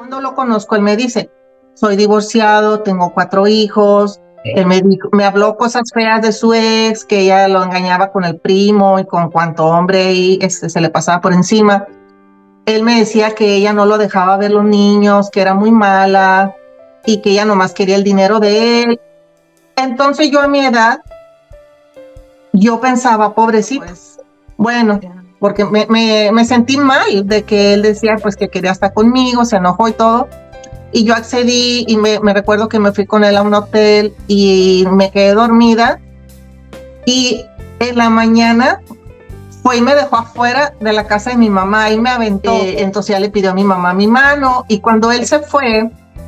Cuando lo conozco, él me dice, soy divorciado, tengo 4 hijos. Él me habló cosas feas de su ex, que ella lo engañaba con el primo y con cuanto hombre y se le pasaba por encima. Él me decía que ella no lo dejaba ver los niños, que era muy mala y que ella nomás quería el dinero de él. Entonces yo a mi edad, yo pensaba, pobrecito, bueno, porque me sentí mal de que él decía pues que quería estar conmigo, se enojó y todo. Y yo accedí y me recuerdo que me fui con él a un hotel y me quedé dormida. Y en la mañana fue y me dejó afuera de la casa de mi mamá y me aventó. Entonces ya le pidió a mi mamá mi mano. Y cuando él se fue,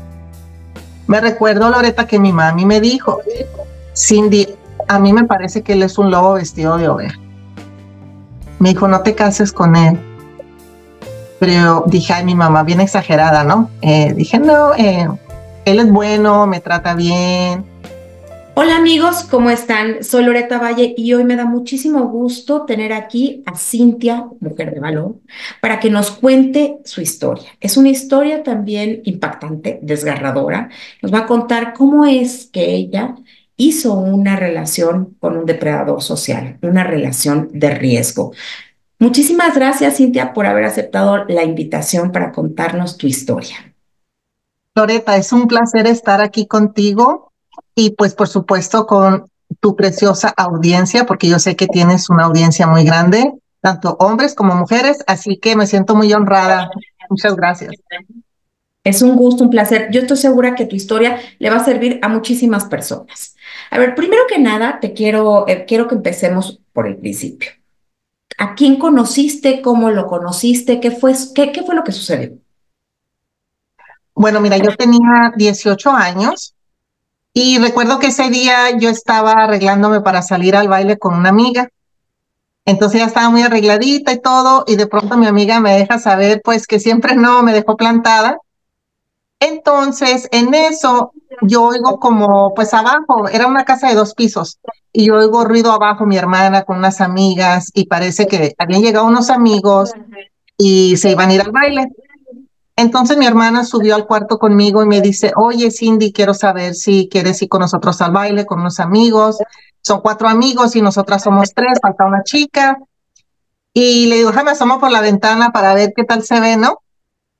me recuerdo, Loreta, que mi mami me dijo, Cindy, a mí me parece que él es un lobo vestido de oveja. Me dijo, no te cases con él. Pero dije, ay, mi mamá bien exagerada, ¿no? Dije, no, él es bueno, me trata bien. Hola amigos, ¿cómo están? Soy Loreta Valle y hoy me da muchísimo gusto tener aquí a Cintia, mujer de valor, para que nos cuente su historia. Es una historia también impactante, desgarradora. Nos va a contar cómo es que ella hizo una relación con un depredador social, una relación de riesgo. Muchísimas gracias, Cintia, por haber aceptado la invitación para contarnos tu historia. Loreta, es un placer estar aquí contigo y pues por supuesto con tu preciosa audiencia, porque yo sé que tienes una audiencia muy grande, tanto hombres como mujeres, así que me siento muy honrada. Muchas gracias. Es un gusto, un placer. Yo estoy segura que tu historia le va a servir a muchísimas personas. A ver, primero que nada, quiero que empecemos por el principio. ¿A quién conociste? ¿Cómo lo conociste? ¿Qué fue lo que sucedió? Bueno, mira, yo tenía 18 años y recuerdo que ese día yo estaba arreglándome para salir al baile con una amiga. Entonces ya estaba muy arregladita y todo, y de pronto mi amiga me deja saber, pues que siempre no, me dejó plantada. Entonces, en eso, yo oigo como, pues abajo, era una casa de 2 pisos, y yo oigo ruido abajo, mi hermana con unas amigas, y parece que habían llegado unos amigos y se iban a ir al baile. Entonces mi hermana subió al cuarto conmigo y me dice, oye, Cindy, quiero saber si quieres ir con nosotros al baile, con unos amigos. Son 4 amigos y nosotras somos 3, falta una chica. Y le digo, me asomo por la ventana para ver qué tal se ve, ¿no?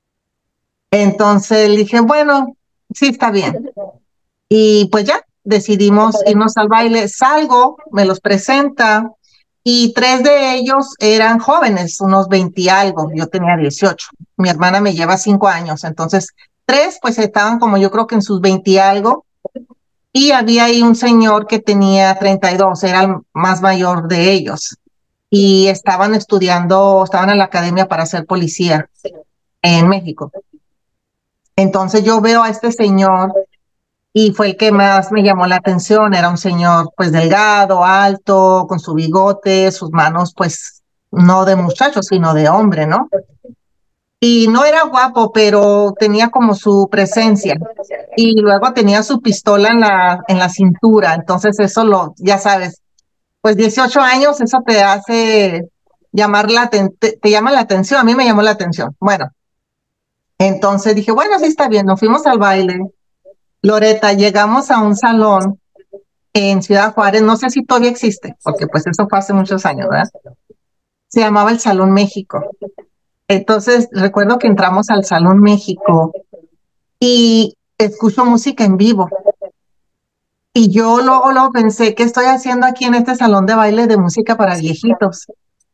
Entonces le dije, bueno, sí, está bien. Y pues ya, decidimos irnos al baile. Salgo, me los presenta y 3 de ellos eran jóvenes, unos 20 y algo. Yo tenía 18. Mi hermana me lleva 5 años. Entonces, 3 pues estaban como yo creo que en sus 20 y algo. Y había ahí un señor que tenía 32, era el más mayor de ellos. Y estaban estudiando, estaban en la academia para ser policía en México. Entonces yo veo a este señor y fue el que más me llamó la atención. Era un señor pues delgado, alto, con su bigote, sus manos pues no de muchacho, sino de hombre, ¿no? Y no era guapo, pero tenía como su presencia. Y luego tenía su pistola en la cintura. Entonces eso ya sabes, pues 18 años, eso te hace te llama la atención. A mí me llamó la atención. Bueno, entonces dije, bueno, sí está bien, nos fuimos al baile. Loreta, llegamos a un salón en Ciudad Juárez, no sé si todavía existe, porque pues eso fue hace muchos años, ¿verdad? Se llamaba el Salón México. Entonces recuerdo que entramos al Salón México y escucho música en vivo. Y yo luego pensé, ¿qué estoy haciendo aquí en este salón de baile de música para viejitos?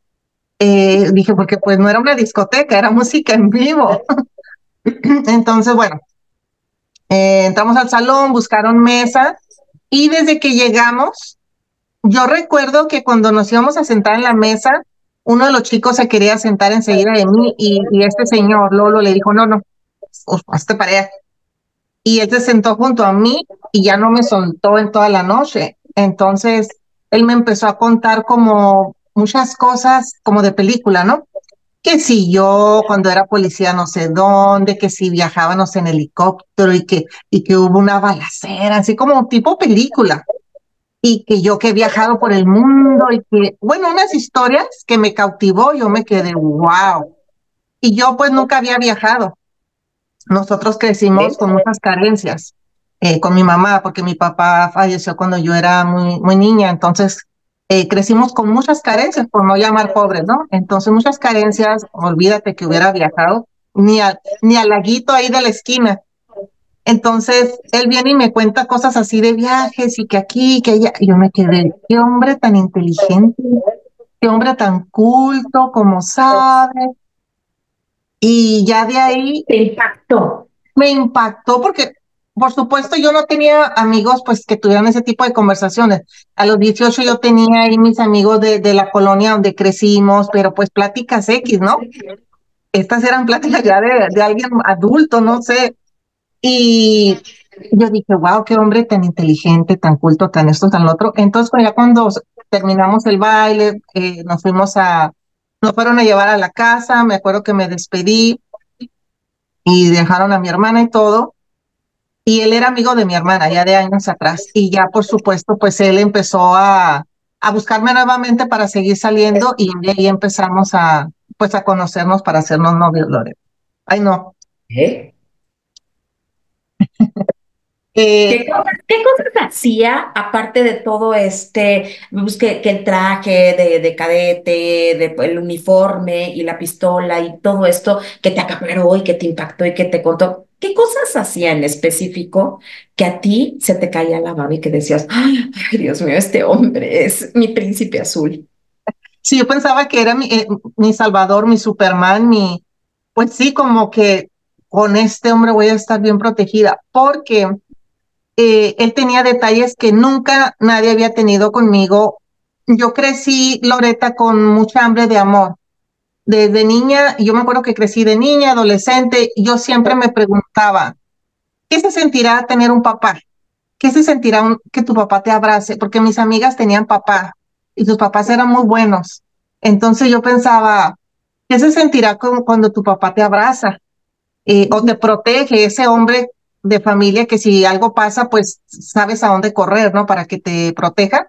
Dije, porque pues no era una discoteca, era música en vivo. Entonces, bueno, entramos al salón, buscaron mesa y desde que llegamos, yo recuerdo que cuando nos íbamos a sentar en la mesa, uno de los chicos se quería sentar enseguida de mí y este señor Lolo le dijo, no, no, hazte para allá. Y él se sentó junto a mí y ya no me soltó en toda la noche. Entonces, él me empezó a contar como muchas cosas como de película, ¿no? Que si yo cuando era policía no sé dónde, que si viajábamos en helicóptero y que hubo una balacera, así como tipo película y que yo que he viajado por el mundo y que, bueno, unas historias que me cautivó, yo me quedé, wow. Y yo pues nunca había viajado. nosotros crecimos con muchas carencias, con mi mamá, porque mi papá falleció cuando yo era muy niña, entonces crecimos con muchas carencias, por no llamar pobres, ¿no? Entonces muchas carencias, olvídate que hubiera viajado, ni al laguito ahí de la esquina. Entonces él viene y me cuenta cosas así de viajes y que aquí, que allá, y yo me quedé, qué hombre tan inteligente, qué hombre tan culto, como sabe, y ya de ahí Te impactó. me impactó porque, por supuesto, yo no tenía amigos pues que tuvieran ese tipo de conversaciones. A los 18 yo tenía ahí mis amigos de la colonia donde crecimos, pero pues pláticas X, ¿no? Estas eran pláticas ya de alguien adulto, no sé. Y yo dije, wow, qué hombre tan inteligente, tan culto, tan esto, tan lo otro. Entonces, pues, ya cuando terminamos el baile, nos fueron a llevar a la casa, me acuerdo que me despedí y dejaron a mi hermana y todo. Y él era amigo de mi hermana ya de años atrás. Y ya, por supuesto, pues él empezó a buscarme nuevamente para seguir saliendo y de ahí empezamos pues a conocernos para hacernos novios, Lore. Ay, no. ¿Eh? Eh, Qué cosas hacía aparte de todo pues, que el traje de cadete, el uniforme y la pistola y todo esto que te acaparó y que te impactó y que te contó? ¿Qué cosas hacía en específico que a ti se te caía la baba y que decías, ay, Dios mío, este hombre es mi príncipe azul? sí, yo pensaba que era mi Salvador, mi Superman, pues sí, como que con este hombre voy a estar bien protegida, porque él tenía detalles que nunca nadie había tenido conmigo. Yo crecí, Loreta, con mucha hambre de amor. Desde niña, yo me acuerdo que crecí de niña, adolescente, y yo siempre me preguntaba, ¿qué se sentirá tener un papá? ¿Qué se sentirá que tu papá te abrace? Porque mis amigas tenían papá y sus papás eran muy buenos. Entonces yo pensaba, ¿qué se sentirá cuando tu papá te abraza o te protege, ese hombre de familia que si algo pasa, pues sabes a dónde correr, ¿no? Para que te proteja.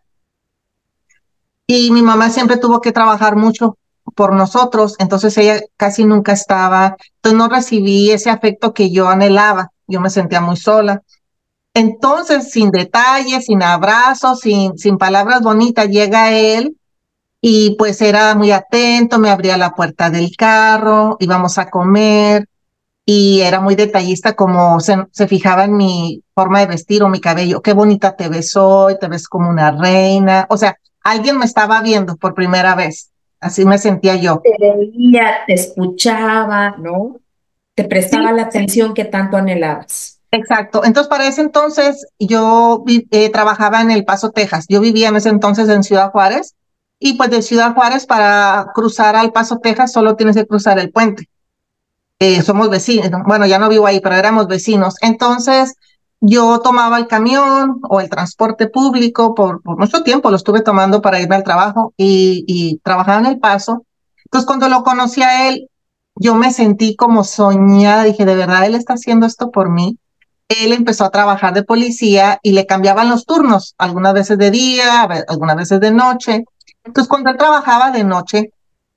Y mi mamá siempre tuvo que trabajar mucho por nosotros, entonces ella casi nunca estaba, entonces no recibí ese afecto que yo anhelaba, yo me sentía muy sola. Entonces, sin detalles, sin abrazos, sin palabras bonitas, llega él y pues era muy atento, me abría la puerta del carro, íbamos a comer y era muy detallista como se fijaba en mi forma de vestir o mi cabello. Qué bonita te ves hoy, te ves como una reina. O sea, alguien me estaba viendo por primera vez. Así me sentía yo. Te veía, te escuchaba, ¿no? Te Sí, prestaba la atención que tanto anhelabas. exacto. Entonces, para ese entonces, yo trabajaba en El Paso, Texas. Yo vivía en ese entonces en Ciudad Juárez. Y pues de Ciudad Juárez para cruzar al Paso, Texas, solo tienes que cruzar el puente. Somos vecinos, ¿no? Bueno, ya no vivo ahí, pero éramos vecinos. Entonces, yo tomaba el camión o el transporte público por mucho tiempo, lo estuve tomando para irme al trabajo y trabajaba en El Paso. Entonces, cuando lo conocí a él, yo me sentí como soñada, dije, de verdad, él está haciendo esto por mí. Él empezó a trabajar de policía y le cambiaban los turnos, algunas veces de día, algunas veces de noche. Entonces, cuando él trabajaba de noche,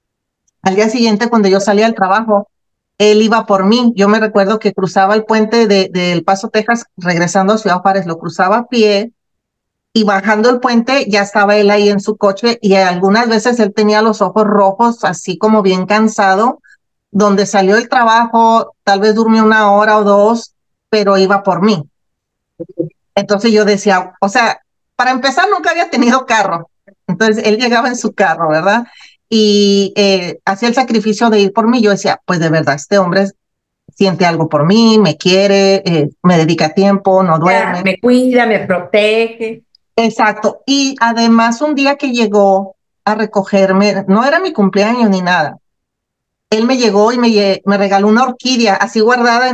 al día siguiente, cuando yo salía al trabajo, él iba por mí. Yo me recuerdo que cruzaba el puente de El Paso, Texas, regresando a Ciudad Juárez, lo cruzaba a pie y bajando el puente ya estaba él ahí en su coche y algunas veces él tenía los ojos rojos, así como bien cansado, donde salió el trabajo, tal vez durmió una hora o dos, pero iba por mí. Entonces yo decía, o sea, para empezar nunca había tenido carro. Entonces él llegaba en su carro, ¿verdad? Y hacía el sacrificio de ir por mí. Yo decía, pues de verdad, este hombre siente algo por mí, me quiere, me dedica tiempo, no Ya, duerme. me cuida, me protege. Exacto. Y además un día que llegó a recogerme, no era mi cumpleaños ni nada. Él me llegó y me regaló una orquídea así guardada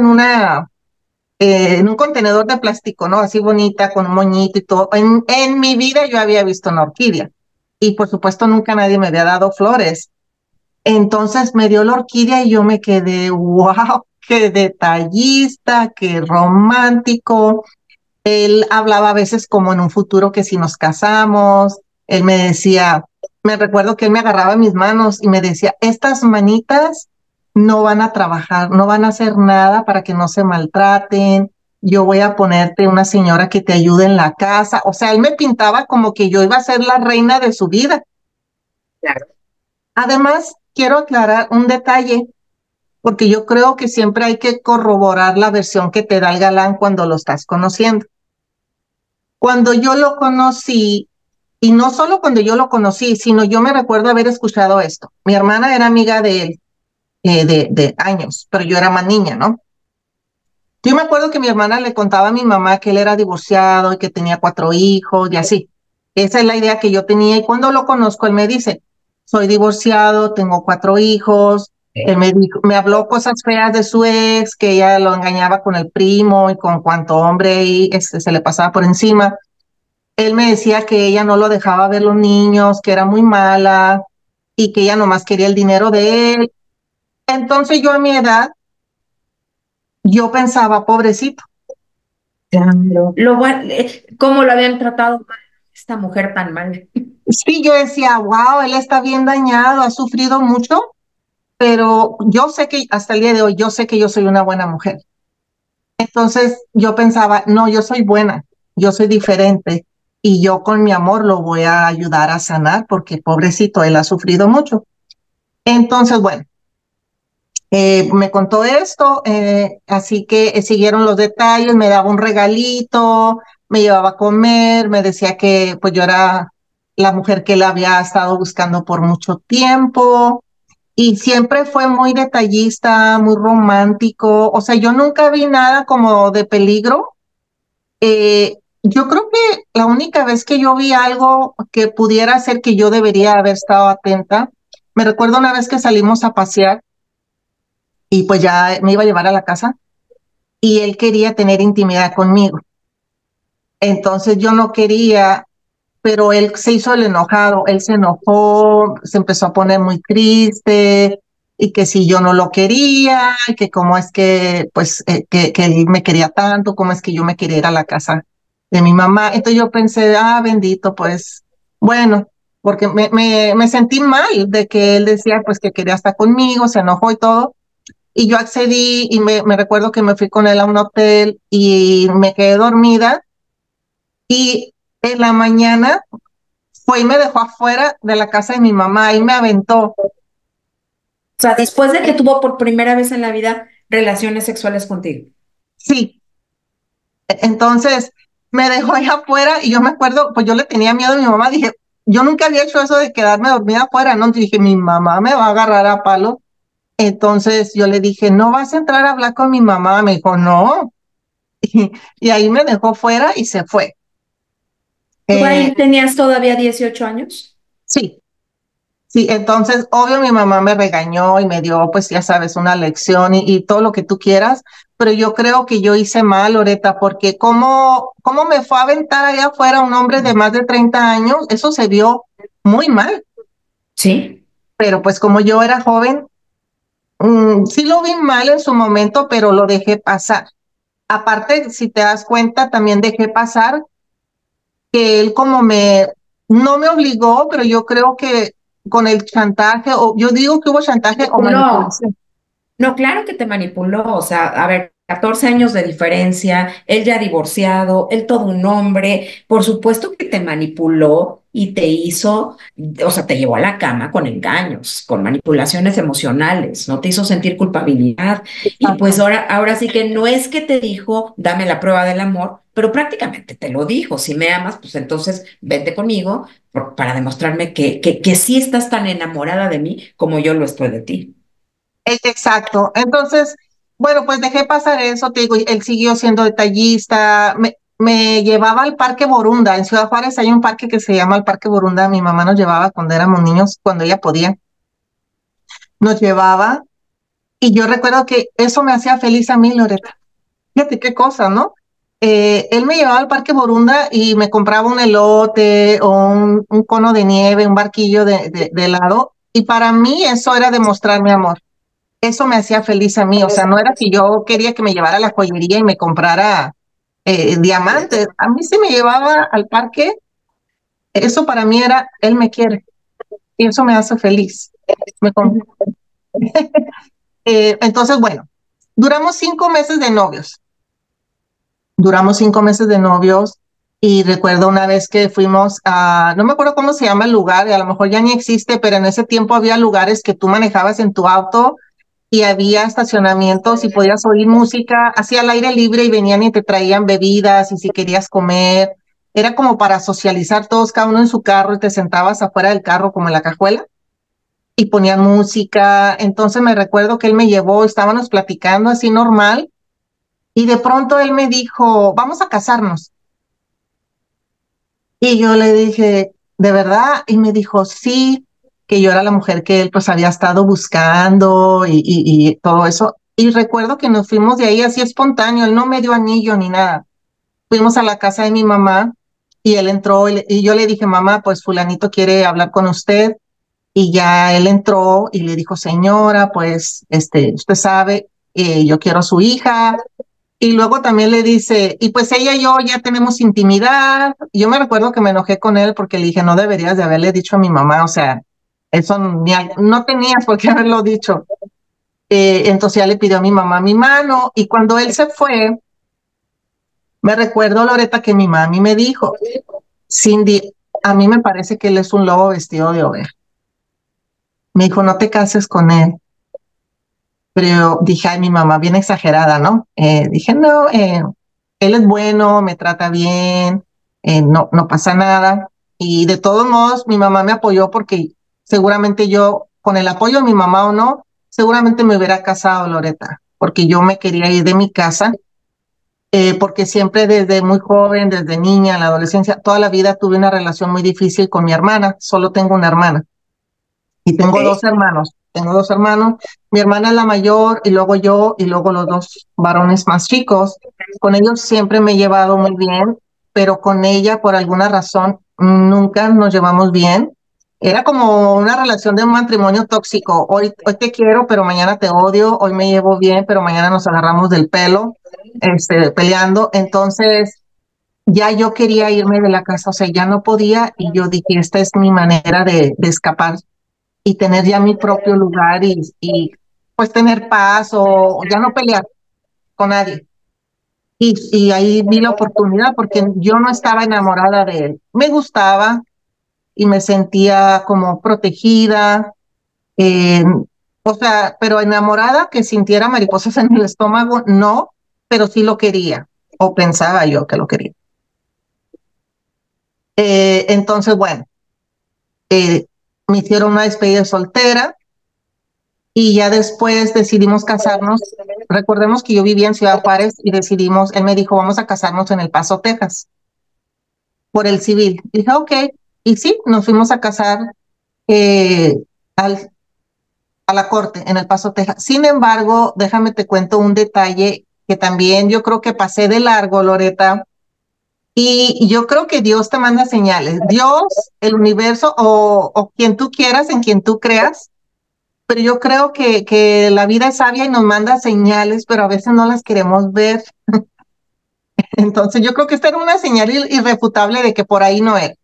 en un contenedor de plástico, ¿no? Así bonita, con un moñito y todo. En mi vida yo había visto una orquídea. Y por supuesto nunca nadie me había dado flores. Entonces me dio la orquídea y yo me quedé, wow, qué detallista, qué romántico. Él hablaba a veces como en un futuro que si nos casamos, él me decía, me recuerdo que él me agarraba mis manos y me decía, estas manitas no van a trabajar, no van a hacer nada para que no se maltraten. Yo voy a ponerte una señora que te ayude en la casa. O sea, él me pintaba como que yo iba a ser la reina de su vida. Claro. Además, quiero aclarar un detalle, porque yo creo que siempre hay que corroborar la versión que te da el galán cuando lo estás conociendo. Cuando yo lo conocí, y no solo cuando yo lo conocí, sino yo me recuerdo haber escuchado esto. Mi hermana era amiga de él, de años, pero yo era más niña, ¿no? Yo me acuerdo que mi hermana le contaba a mi mamá que él era divorciado y que tenía 4 hijos y así. Esa es la idea que yo tenía y cuando lo conozco, él me dice, soy divorciado, tengo 4 hijos. Él me habló cosas feas de su ex, que ella lo engañaba con el primo y con cuanto hombre y se le pasaba por encima. Él me decía que ella no lo dejaba ver los niños, que era muy mala y que ella nomás quería el dinero de él. Entonces yo a mi edad, yo pensaba, pobrecito. Claro. ¿Cómo lo habían tratado esta mujer tan mal? Sí, yo decía, wow, él está bien dañado, ha sufrido mucho, pero yo sé que hasta el día de hoy, yo sé que yo soy una buena mujer. Entonces yo pensaba, no, yo soy buena, yo soy diferente y yo con mi amor lo voy a ayudar a sanar porque pobrecito, él ha sufrido mucho. Entonces, bueno, me contó esto, así que siguieron los detalles, me daba un regalito, me llevaba a comer, me decía que pues yo era la mujer que él había estado buscando por mucho tiempo y siempre fue muy detallista, muy romántico, o sea, yo nunca vi nada como de peligro. Yo creo que la única vez que yo vi algo que pudiera ser que yo debería haber estado atenta, me recuerdo una vez que salimos a pasear y pues ya me iba a llevar a la casa y él quería tener intimidad conmigo. Entonces yo no quería, pero él se hizo el enojado, él se enojó, se empezó a poner muy triste y que si yo no lo quería, y que cómo es que, pues, que él me quería tanto, cómo es que yo me quería ir a la casa de mi mamá. Entonces yo pensé, ah, bendito, pues, bueno, porque me sentí mal de que él decía, pues, que quería estar conmigo, se enojó y todo. Y yo accedí y me recuerdo que me fui con él a un hotel y me quedé dormida y en la mañana fue y me dejó afuera de la casa de mi mamá y me aventó. O sea, después de que tuvo por primera vez en la vida relaciones sexuales contigo. Sí, entonces me dejó ahí afuera y yo me acuerdo, pues yo le tenía miedo a mi mamá, dije, yo nunca había hecho eso de quedarme dormida afuera, ¿no? Dije, mi mamá me va a agarrar a palo. Entonces yo le dije, ¿no vas a entrar a hablar con mi mamá? Me dijo, no. Y ahí me dejó fuera y se fue. ¿Tú Eh, ahí tenías todavía 18 años? sí, sí, entonces, obvio, mi mamá me regañó y me dio, pues ya sabes, una lección y todo lo que tú quieras, pero yo creo que yo hice mal, Loreta, porque cómo me fue a aventar allá afuera un hombre de más de 30 años, eso se vio muy mal, Sí. pero pues como yo era joven, sí lo vi mal en su momento, pero lo dejé pasar. Aparte, si te das cuenta, también dejé pasar que él no me obligó, pero yo creo que con el chantaje, o yo digo que hubo chantaje o No. manipulación. No, claro que te manipuló, o sea, a ver, 14 años de diferencia, él ya divorciado, él todo un hombre, por supuesto que te manipuló y te hizo, o sea, te llevó a la cama con engaños, con manipulaciones emocionales, no te hizo sentir culpabilidad y pues Exacto. ahora sí que no es que te dijo, dame la prueba del amor, pero prácticamente te lo dijo, si me amas, pues entonces vente conmigo para demostrarme que sí estás tan enamorada de mí como yo lo estoy de ti. Exacto. Entonces, bueno, pues dejé pasar eso, te digo, él siguió siendo detallista, me llevaba al Parque Borunda. En Ciudad Juárez hay un parque que se llama el Parque Borunda. Mi mamá nos llevaba cuando éramos niños, cuando ella podía, nos llevaba. Y yo recuerdo que eso me hacía feliz a mí, Loreta. Fíjate qué cosa, ¿no? Él me llevaba al Parque Borunda y me compraba un elote o un cono de nieve, un barquillo de helado. Y para mí eso era demostrar mi amor. Eso me hacía feliz a mí. O sea, no era que yo quería que me llevara a la joyería y me comprara diamantes. A mí sí me llevaba al parque. Eso para mí era, él me quiere. Y eso me hace feliz. Me, com- Entonces, bueno, duramos 5 meses de novios. Duramos 5 meses de novios y recuerdo una vez que fuimos a, no me acuerdo cómo se llama el lugar, y a lo mejor ya ni existe, pero en ese tiempo había lugares que tú manejabas en tu auto y había estacionamientos y podías oír música así al aire libre y venían y te traían bebidas y si querías comer. Era como para socializar todos, cada uno en su carro y te sentabas afuera del carro como en la cajuela y ponían música. Entonces me recuerdo que él me llevó, estábamos platicando así normal y de pronto él me dijo, vamos a casarnos. Y yo le dije, ¿de verdad? Y me dijo, sí, que yo era la mujer que él pues había estado buscando y todo eso. Y recuerdo que nos fuimos de ahí así espontáneo, él no me dio anillo ni nada. Fuimos a la casa de mi mamá y él entró y yo le dije, mamá, pues fulanito quiere hablar con usted. Y ya él entró y le dijo, señora, pues usted sabe, yo quiero a su hija. Y luego también le dice, y pues ella y yo ya tenemos intimidad. Yo me recuerdo que me enojé con él porque le dije, no deberías de haberle dicho a mi mamá, o sea, eso no tenías por qué haberlo dicho. Entonces ya le pidió a mi mamá mi mano y cuando él se fue, me recuerdo, Loreta, que mi mami me dijo, Cindy, a mí me parece que él es un lobo vestido de oveja. Me dijo, no te cases con él. Pero dije, ay, mi mamá, bien exagerada, ¿no? Dije, no, él es bueno, me trata bien, no pasa nada. Y de todos modos, mi mamá me apoyó porque seguramente yo, con el apoyo de mi mamá o no, seguramente me hubiera casado, Loreta, porque yo me quería ir de mi casa, porque siempre desde muy joven, desde niña, en la adolescencia, toda la vida tuve una relación muy difícil con mi hermana, solo tengo una hermana. Y tengo Ok. 2 hermanos, mi hermana es la mayor y luego yo y luego los 2 varones más chicos. Con ellos siempre me he llevado muy bien, pero con ella por alguna razón nunca nos llevamos bien. Era como una relación de un matrimonio tóxico. Hoy te quiero, pero mañana te odio. Hoy me llevo bien, pero mañana nos agarramos del pelo, peleando. Entonces ya yo quería irme de la casa, o sea, ya no podía y yo dije, esta es mi manera de escapar y tener ya mi propio lugar y pues tener paz o ya no pelear con nadie. Y ahí vi la oportunidad porque yo no estaba enamorada de él. Me gustaba y me sentía como protegida, eh, o sea, pero enamorada que sintiera mariposas en el estómago, no, pero sí lo quería o pensaba yo que lo quería. Entonces, bueno, eh, me hicieron una despedida de soltera y ya después decidimos casarnos. Recordemos que yo vivía en Ciudad Juárez y decidimos, él me dijo, vamos a casarnos en El Paso, Texas, por el civil. Y dije, ok, y sí, nos fuimos a casar eh, al, a la corte en El Paso, Texas. Sin embargo, déjame te cuento un detalle que también yo creo que pasé de largo, Loreta, y yo creo que Dios te manda señales. Dios, el universo o quien tú quieras, en quien tú creas, pero yo creo que la vida es sabia y nos manda señales, pero a veces no las queremos ver. Entonces yo creo que esta era una señal irrefutable de que por ahí no era.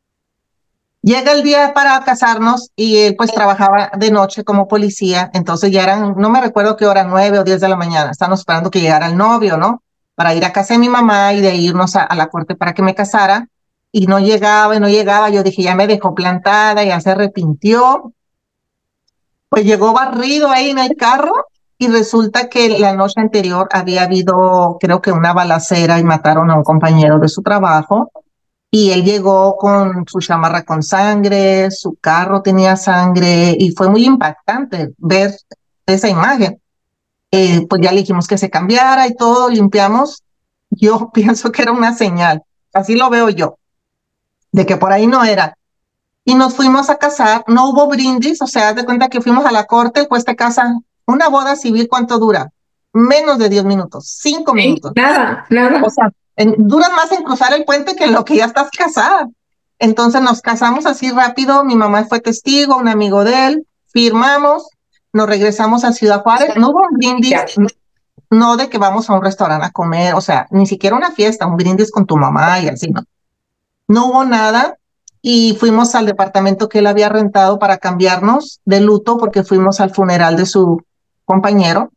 Llega el día para casarnos y él pues trabajaba de noche como policía, entonces ya eran, no me recuerdo qué hora, 9 o 10 de la mañana, estábamos esperando que llegara el novio, ¿no? Para ir a casa de mi mamá y de irnos a la corte para que me casara. Y no llegaba y no llegaba, yo dije, ya me dejó plantada, ya se arrepintió. Pues llegó barrido ahí en el carro y resulta que la noche anterior había habido, creo que una balacera y mataron a un compañero de su trabajo. Y él llegó con su chamarra con sangre, su carro tenía sangre y fue muy impactante ver esa imagen. Pues ya le dijimos que se cambiara y todo, limpiamos. Yo pienso que era una señal, así lo veo yo, de que por ahí no era. Y nos fuimos a casar, no hubo brindis, o sea, haz de cuenta que fuimos a la corte, pues te casan. Una boda civil, ¿cuánto dura? Menos de 10 minutos, 5 Sí, minutos. nada, O nada. sea, duran más en cruzar el puente que en lo que ya estás casada. Entonces nos casamos así rápido, mi mamá fue testigo, un amigo de él, firmamos, nos regresamos a Ciudad Juárez, no hubo un brindis, Ya. no de que vamos a un restaurante a comer, o sea, ni siquiera una fiesta, un brindis con tu mamá y así, ¿no? No hubo nada y fuimos al departamento que él había rentado para cambiarnos de luto porque fuimos al funeral de su compañero.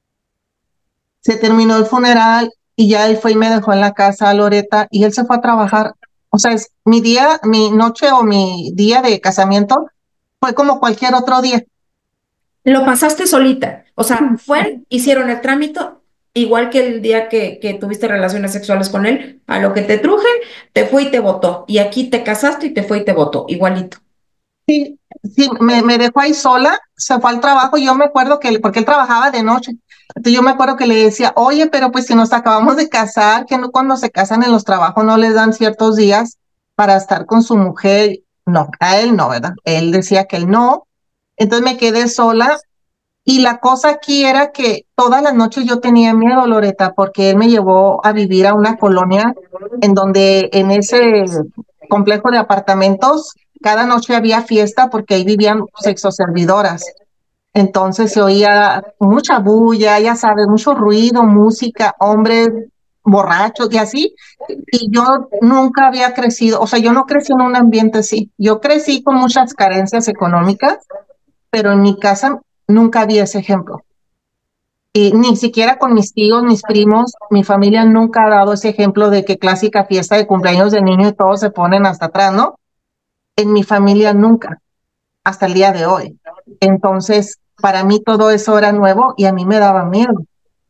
Se terminó el funeral y ya él fue y me dejó en la casa a Loreta y él se fue a trabajar. O sea, es mi día, mi noche o mi día de casamiento fue como cualquier otro día. Lo pasaste solita. O sea, fueron, hicieron el trámite, igual que el día que tuviste relaciones sexuales con él, a lo que te truje, te fue y te votó. Y aquí te casaste y te fue y te votó, igualito. Sí, sí, me dejó ahí sola, se fue al trabajo, yo me acuerdo que, porque él trabajaba de noche, entonces yo me acuerdo que le decía, oye, pero pues si nos acabamos de casar, que no, cuando se casan en los trabajos no les dan ciertos días para estar con su mujer, no, a él no, ¿verdad? Él decía que él no, entonces me quedé sola y la cosa aquí era que todas las noches yo tenía miedo, Loreta, porque él me llevó a vivir a una colonia en donde en ese complejo de apartamentos cada noche había fiesta porque ahí vivían sexoservidoras. Entonces se oía mucha bulla, ya sabes, mucho ruido, música, hombres borrachos y así. Y yo nunca había crecido, o sea, yo no crecí en un ambiente así. Yo crecí con muchas carencias económicas, pero en mi casa nunca había ese ejemplo. Y ni siquiera con mis tíos, mis primos, mi familia nunca ha dado ese ejemplo de que clásica fiesta de cumpleaños de niño y todos se ponen hasta atrás, ¿no? En mi familia nunca, hasta el día de hoy. Entonces, para mí todo eso era nuevo y a mí me daba miedo.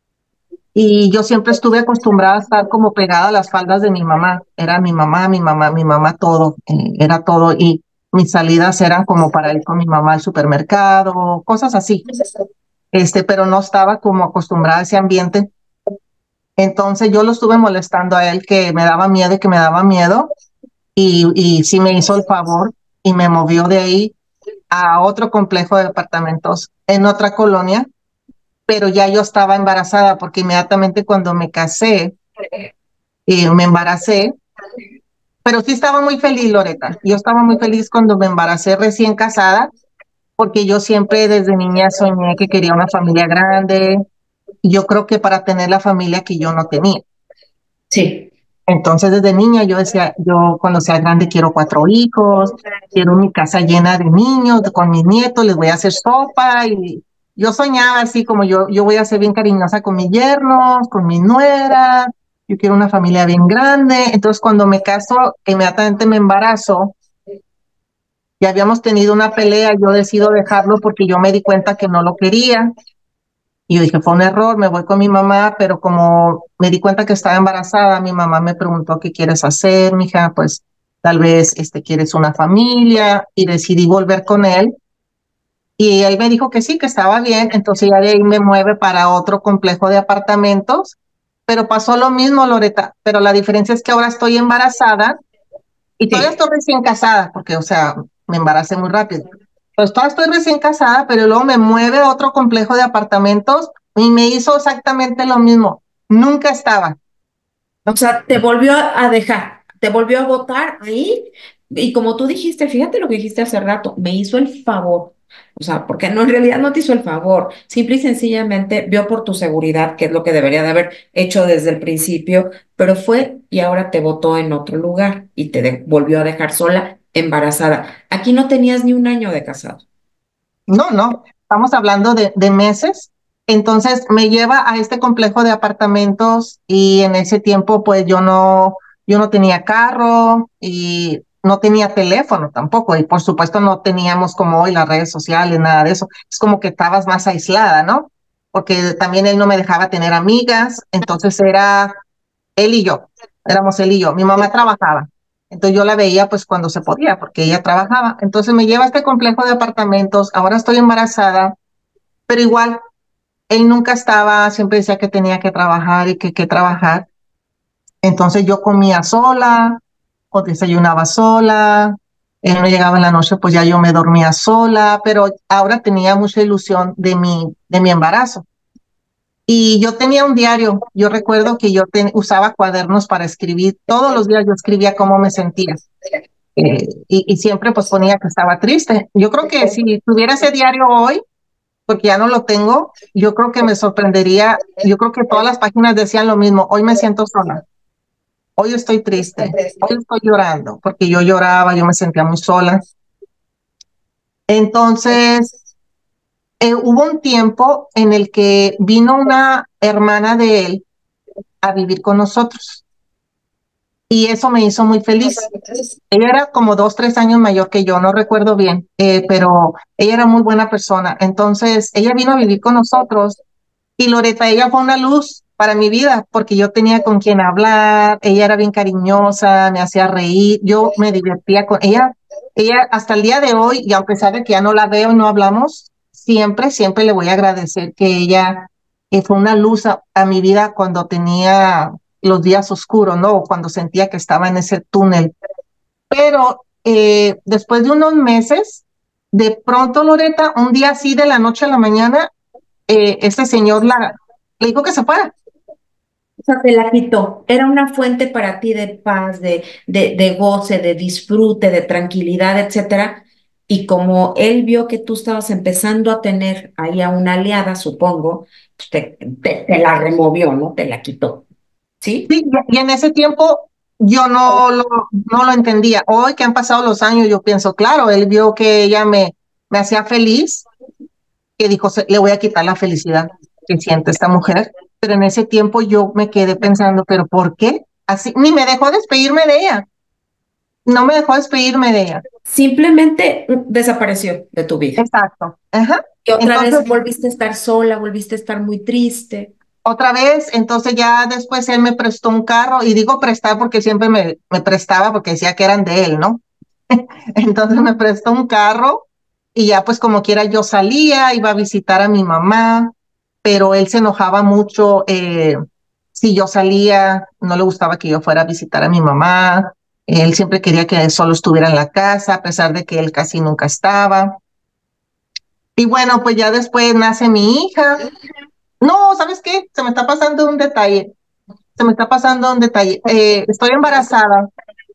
Y yo siempre estuve acostumbrada a estar como pegada a las faldas de mi mamá. Era mi mamá, mi mamá, mi mamá, todo, era todo. Y mis salidas eran como para ir con mi mamá al supermercado, cosas así. Pero no estaba como acostumbrada a ese ambiente. Entonces yo lo estuve molestando a él que me daba miedo y que me daba miedo y sí me hizo el favor y me movió de ahí a otro complejo de departamentos en otra colonia, pero ya yo estaba embarazada porque inmediatamente cuando me casé, me embaracé, pero sí estaba muy feliz, Loreta. Yo estaba muy feliz cuando me embaracé recién casada porque yo siempre desde niña soñé que quería una familia grande y yo creo que para tener la familia que yo no tenía. Sí. Entonces, desde niña yo decía, yo cuando sea grande quiero 4 hijos, quiero mi casa llena de niños, con mis nietos, les voy a hacer sopa y yo soñaba así como yo voy a ser bien cariñosa con mis yernos, con mi nuera, yo quiero una familia bien grande. Entonces, cuando me caso, inmediatamente me embarazo, ya habíamos tenido una pelea, yo decido dejarlo porque yo me di cuenta que no lo quería. Y yo dije, fue un error, me voy con mi mamá, pero como me di cuenta que estaba embarazada, mi mamá me preguntó, ¿qué quieres hacer, mija? Pues tal vez quieres una familia y decidí volver con él. Y él me dijo que sí, que estaba bien, entonces ya de ahí me mueve para otro complejo de apartamentos, pero pasó lo mismo, Loreta, pero la diferencia es que ahora estoy embarazada y todavía Sí. estoy recién casada, porque, o sea, me embaracé muy rápido. Pues todavía estoy recién casada, pero luego me mueve a otro complejo de apartamentos y me hizo exactamente lo mismo. Nunca estaba. O sea, te volvió a dejar, te volvió a votar ahí. Y como tú dijiste, fíjate lo que dijiste hace rato, me hizo el favor. O sea, porque no, en realidad no te hizo el favor. Simple y sencillamente vio por tu seguridad, que es lo que debería de haber hecho desde el principio, pero fue y ahora te votó en otro lugar y te volvió a dejar sola, embarazada. Aquí no tenías ni un año de casado. No, no, estamos hablando de meses. Entonces me lleva a este complejo de apartamentos y en ese tiempo pues yo no tenía carro y no tenía teléfono tampoco y por supuesto no teníamos como hoy las redes sociales, nada de eso. Es como que estabas más aislada, ¿no? Porque también él no me dejaba tener amigas, entonces era él y yo, éramos él y yo. Mi mamá trabajaba, entonces yo la veía pues cuando se podía, porque ella trabajaba. Entonces me lleva a este complejo de apartamentos, ahora estoy embarazada, pero igual, él nunca estaba, siempre decía que tenía que trabajar y que trabajar. Entonces yo comía sola, o desayunaba sola, él no llegaba en la noche, pues ya yo me dormía sola, pero ahora tenía mucha ilusión de mi embarazo. Y yo tenía un diario, yo recuerdo que yo usaba cuadernos para escribir, todos los días yo escribía cómo me sentía y siempre pues ponía que estaba triste. Yo creo que si tuviera ese diario hoy, porque ya no lo tengo, yo creo que me sorprendería, yo creo que todas las páginas decían lo mismo, hoy me siento sola, hoy estoy triste, hoy estoy llorando, porque yo lloraba, yo me sentía muy sola. Entonces, Hubo un tiempo en el que vino una hermana de él a vivir con nosotros y eso me hizo muy feliz. Ella era como 2, 3 años mayor que yo, no recuerdo bien, pero ella era muy buena persona. Entonces, ella vino a vivir con nosotros y Loreta, ella fue una luz para mi vida porque yo tenía con quien hablar, ella era bien cariñosa, me hacía reír, yo me divertía con ella. Ella hasta el día de hoy, y a pesar de que ya no la veo y no hablamos, siempre, siempre le voy a agradecer que ella fue una luz a mi vida cuando tenía los días oscuros, ¿no? O cuando sentía que estaba en ese túnel. Pero después de unos meses, de pronto, Loreta, un día así de la noche a la mañana, este señor le dijo que se fuera. O sea, te la quitó. Era una fuente para ti de paz, de goce, de disfrute, de tranquilidad, etcétera. Y como él vio que tú estabas empezando a tener ahí a una aliada, supongo, pues te la removió, ¿no? Te la quitó. ¿Sí? Sí, y en ese tiempo yo no lo entendía. Hoy que han pasado los años, yo pienso, claro, él vio que ella me hacía feliz, que dijo, le voy a quitar la felicidad que siente esta mujer. Pero en ese tiempo yo me quedé pensando, ¿pero por qué? Así, ni me dejó despedirme de ella. No me dejó despedirme de ella. Simplemente desapareció de tu vida. Exacto. Ajá. Y otra Entonces, vez volviste a estar sola, volviste a estar muy triste. otra vez, entonces ya después él me prestó un carro, y digo prestar porque siempre me prestaba porque decía que eran de él, ¿no? Entonces me prestó un carro y ya pues como quiera yo salía, iba a visitar a mi mamá, pero él se enojaba mucho si yo salía, no le gustaba que yo fuera a visitar a mi mamá, él siempre quería que solo estuviera en la casa, a pesar de que él casi nunca estaba. Y bueno, pues ya después nace mi hija. No, ¿sabes qué? Se me está pasando un detalle. Se me está pasando un detalle. Estoy embarazada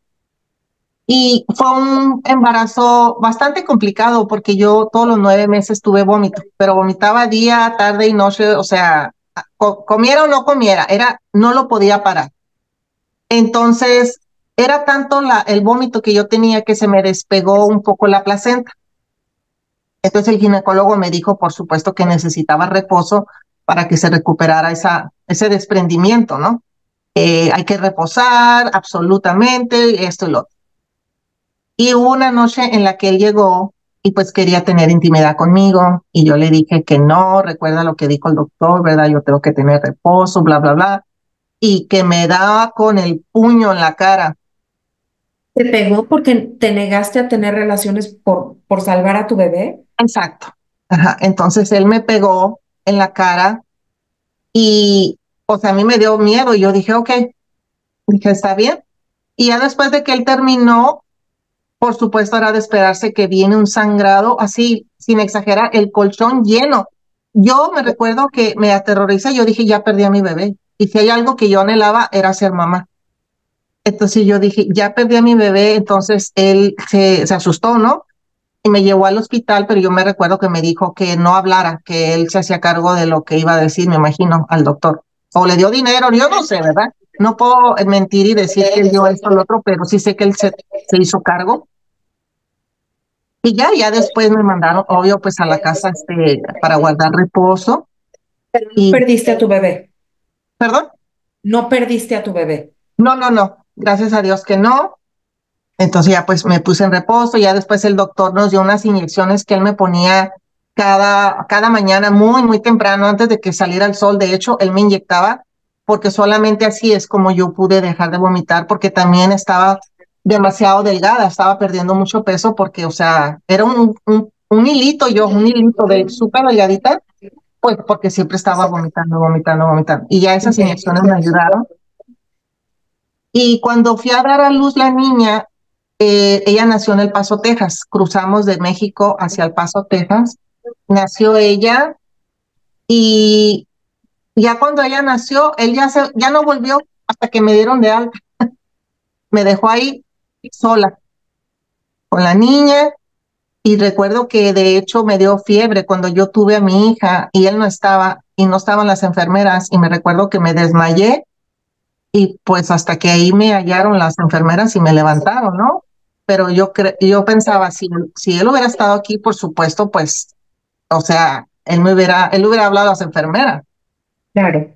y fue un embarazo bastante complicado porque yo todos los 9 meses tuve vómito, pero vomitaba día, tarde y noche, o sea, comiera o no comiera, no lo podía parar. Entonces, era tanto el vómito que yo tenía que se me despegó un poco la placenta. Entonces el ginecólogo me dijo, por supuesto, que necesitaba reposo para que se recuperara ese desprendimiento, ¿no? Hay que reposar absolutamente, esto y lo otro. Y hubo una noche en la que él llegó y pues quería tener intimidad conmigo y yo le dije que no, recuerda lo que dijo el doctor, ¿verdad? Yo tengo que tener reposo, bla, bla, bla. Y que me daba con el puño en la cara. ¿Te pegó porque te negaste a tener relaciones por salvar a tu bebé? Exacto. Ajá. Entonces él me pegó en la cara y, o sea, a mí me dio miedo y yo dije, ok, dije, está bien. Y ya después de que él terminó, por supuesto, era de esperarse que viene un sangrado, así, sin exagerar, el colchón lleno. Yo me recuerdo que me aterroriza, yo dije, ya perdí a mi bebé. Y si hay algo que yo anhelaba, era ser mamá. Entonces yo dije, ya perdí a mi bebé, entonces él se asustó, ¿no? Y me llevó al hospital, pero yo me recuerdo que me dijo que no hablara, que él se hacía cargo de lo que iba a decir, me imagino, al doctor. O le dio dinero, yo no sé, ¿verdad? No puedo mentir y decir que él dio esto o lo otro, pero sí sé que él se hizo cargo. Y ya después me mandaron, obvio, pues a la casa para guardar reposo. Pero no Y, perdiste a tu bebé. perdón, No perdiste a tu bebé. no, no, no, gracias a Dios que no. Entonces ya pues me puse en reposo, ya después el doctor nos dio unas inyecciones que él me ponía cada mañana muy, muy temprano antes de que saliera el sol. De hecho, él me inyectaba porque solamente así es como yo pude dejar de vomitar porque también estaba demasiado delgada, estaba perdiendo mucho peso porque, o sea, era un hilito yo, un hilito de súper delgadita, pues porque siempre estaba vomitando, vomitando, vomitando. Y ya esas inyecciones me ayudaron. Y cuando fui a dar a luz la niña, ella nació en El Paso, Texas. Cruzamos de México hacia El Paso, Texas. Nació ella y ya cuando ella nació, él ya no volvió hasta que me dieron de alta. Me dejó ahí sola con la niña y recuerdo que de hecho me dio fiebre cuando yo tuve a mi hija y él no estaba y no estaban las enfermeras y me recuerdo que me desmayé y pues hasta que ahí me hallaron las enfermeras y me levantaron, ¿no? Pero yo pensaba, si él hubiera estado aquí, por supuesto, pues, o sea, él hubiera hablado a las enfermeras. Claro.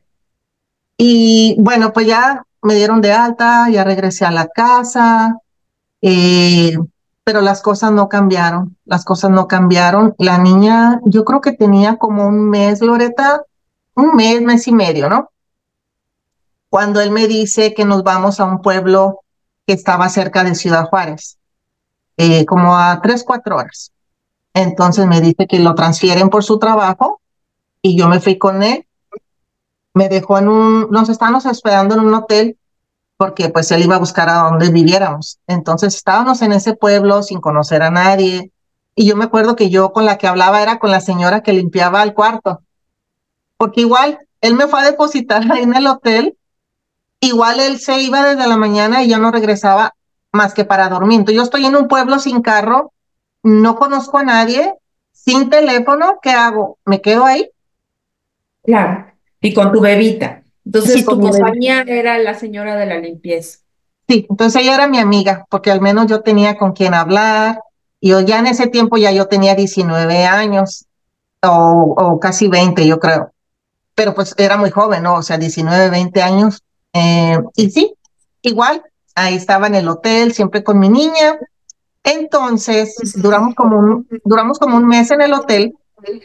Y bueno, pues ya me dieron de alta, ya regresé a la casa, eh, pero las cosas no cambiaron, las cosas no cambiaron. La niña, yo creo que tenía como un mes, Loreta, un mes, mes y medio, ¿no? Cuando él me dice que nos vamos a un pueblo que estaba cerca de Ciudad Juárez, como a 3, 4 horas. Entonces me dice que lo transfieren por su trabajo y yo me fui con él. Me dejó nos estábamos hospedando en un hotel porque pues él iba a buscar a donde viviéramos. Entonces estábamos en ese pueblo sin conocer a nadie. Y yo me acuerdo que yo con la que hablaba era con la señora que limpiaba el cuarto, porque igual él me fue a depositar ahí en el hotel. Igual él se iba desde la mañana y yo no regresaba más que para dormir. Entonces yo estoy en un pueblo sin carro, no conozco a nadie, sin teléfono, ¿qué hago? ¿Me quedo ahí? Claro. Y con tu bebita. Sí, Entonces, con tu mi bebé. compañía era la señora de la limpieza. Sí, entonces ella era mi amiga, porque al menos yo tenía con quien hablar. Y yo ya en ese tiempo ya yo tenía 19 años o casi 20, yo creo. Pero pues era muy joven, ¿no? O sea, 19, 20 años. Y sí, igual, ahí estaba en el hotel, siempre con mi niña. Entonces, duramos como un mes en el hotel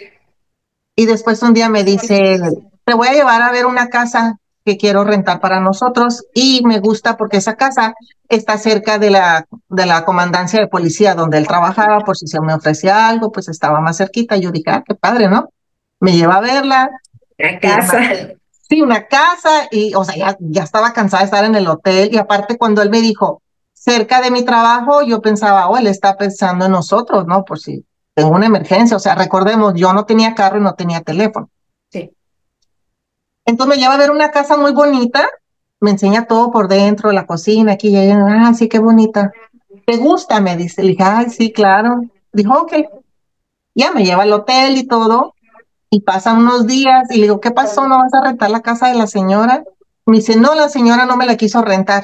y después un día me dice, te voy a llevar a ver una casa que quiero rentar para nosotros y me gusta porque esa casa está cerca de la comandancia de policía donde él trabajaba, por si se me ofrecía algo, pues estaba más cerquita. Yo dije, ah, qué padre, ¿no? Me lleva a verla, La y casa. sí, una casa y, o sea, ya estaba cansada de estar en el hotel y aparte cuando él me dijo, cerca de mi trabajo, yo pensaba, oh, él está pensando en nosotros, ¿no? Por si tengo una emergencia, o sea, recordemos, yo no tenía carro y no tenía teléfono. Sí. Entonces me lleva a ver una casa muy bonita, me enseña todo por dentro, la cocina, aquí y allá, ah, sí, qué bonita. ¿Te gusta? Me dice, le dije, ay, sí, claro. Dijo, ok, ya me lleva al hotel y todo. Y pasan unos días y le digo, ¿qué pasó? ¿No vas a rentar la casa de la señora? Me dice, no, la señora no me la quiso rentar,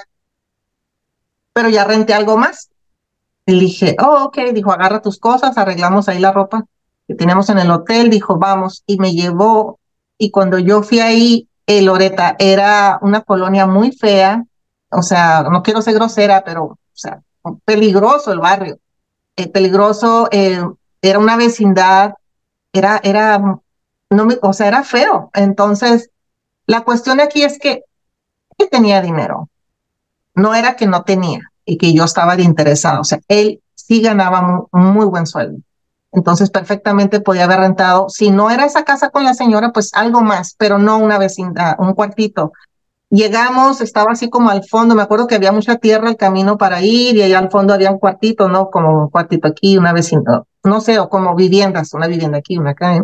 pero ya renté algo más. Y le dije, oh, ok, dijo, agarra tus cosas, arreglamos ahí la ropa que tenemos en el hotel, dijo, vamos, y me llevó. Y cuando yo fui ahí, Loreta, era una colonia muy fea, o sea, no quiero ser grosera, pero, o sea, peligroso el barrio, peligroso, era una vecindad, era, no me, o sea, era feo. Entonces, la cuestión aquí es que él tenía dinero, no era que no tenía y que yo estaba de interesado, o sea, él sí ganaba muy buen sueldo. Entonces, perfectamente podía haber rentado, si no era esa casa con la señora, pues algo más, pero no una vecindad, un cuartito. Llegamos, estaba así como al fondo, me acuerdo que había mucha tierra el camino para ir y allá al fondo había un cuartito, ¿no? Como un cuartito aquí, una vecindad, no sé, o como viviendas, una vivienda aquí, una acá.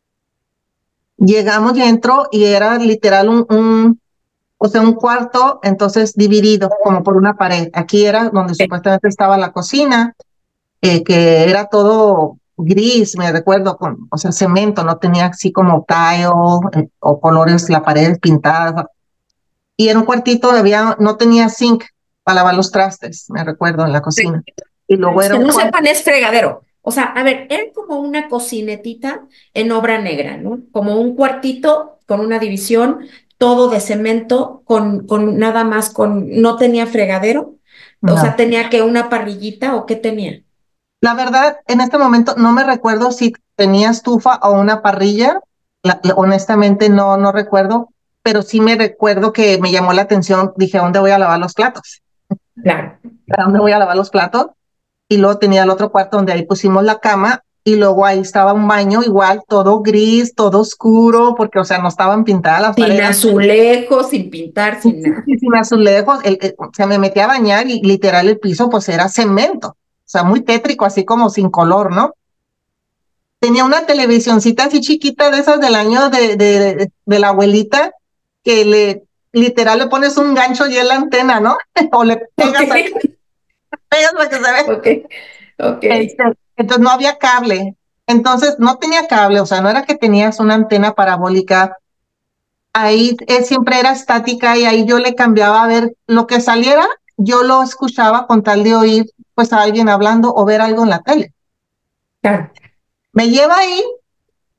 Llegamos dentro y era literal o sea, un cuarto, entonces dividido como por una pared. Aquí era donde supuestamente estaba la cocina, que era todo gris, me recuerdo, o sea, cemento, no tenía así como tile o colores, la pared pintada. Y era un cuartito, no tenía zinc para lavar los trastes, me recuerdo, en la cocina. Y luego Los era que un no cuarto. sepan es fregadero. O sea, a ver, era como una cocinetita en obra negra, ¿no? Como un cuartito con una división, todo de cemento, con nada más, no tenía fregadero. O sea, No. tenía que una parrillita o qué tenía. La verdad, en este momento no me recuerdo si tenía estufa o una parrilla. Honestamente no recuerdo, pero sí me recuerdo que me llamó la atención. Dije, ¿a dónde voy a lavar los platos? Claro. ¿A dónde voy a lavar los platos? Y luego tenía el otro cuarto donde ahí pusimos la cama y luego ahí estaba un baño igual, todo gris, todo oscuro, porque, o sea, no estaban pintadas las Sin paredes. azulejos, sin pintar, sin nada. Y sin azulejos, se me metía a bañar y literal el piso pues era cemento, o sea, muy tétrico, así como sin color, ¿no? Tenía una televisioncita así chiquita de esas del año de la abuelita, que literal le pones un gancho y en la antena, ¿no? O le Ok, pegas para que se vea. ok, ok. Este, entonces no había cable. Entonces no tenía cable, o sea, no era que tenías una antena parabólica. Ahí siempre era estática y ahí yo le cambiaba a ver lo que saliera, yo lo escuchaba con tal de oír pues a alguien hablando o ver algo en la tele. Claro. Me lleva ahí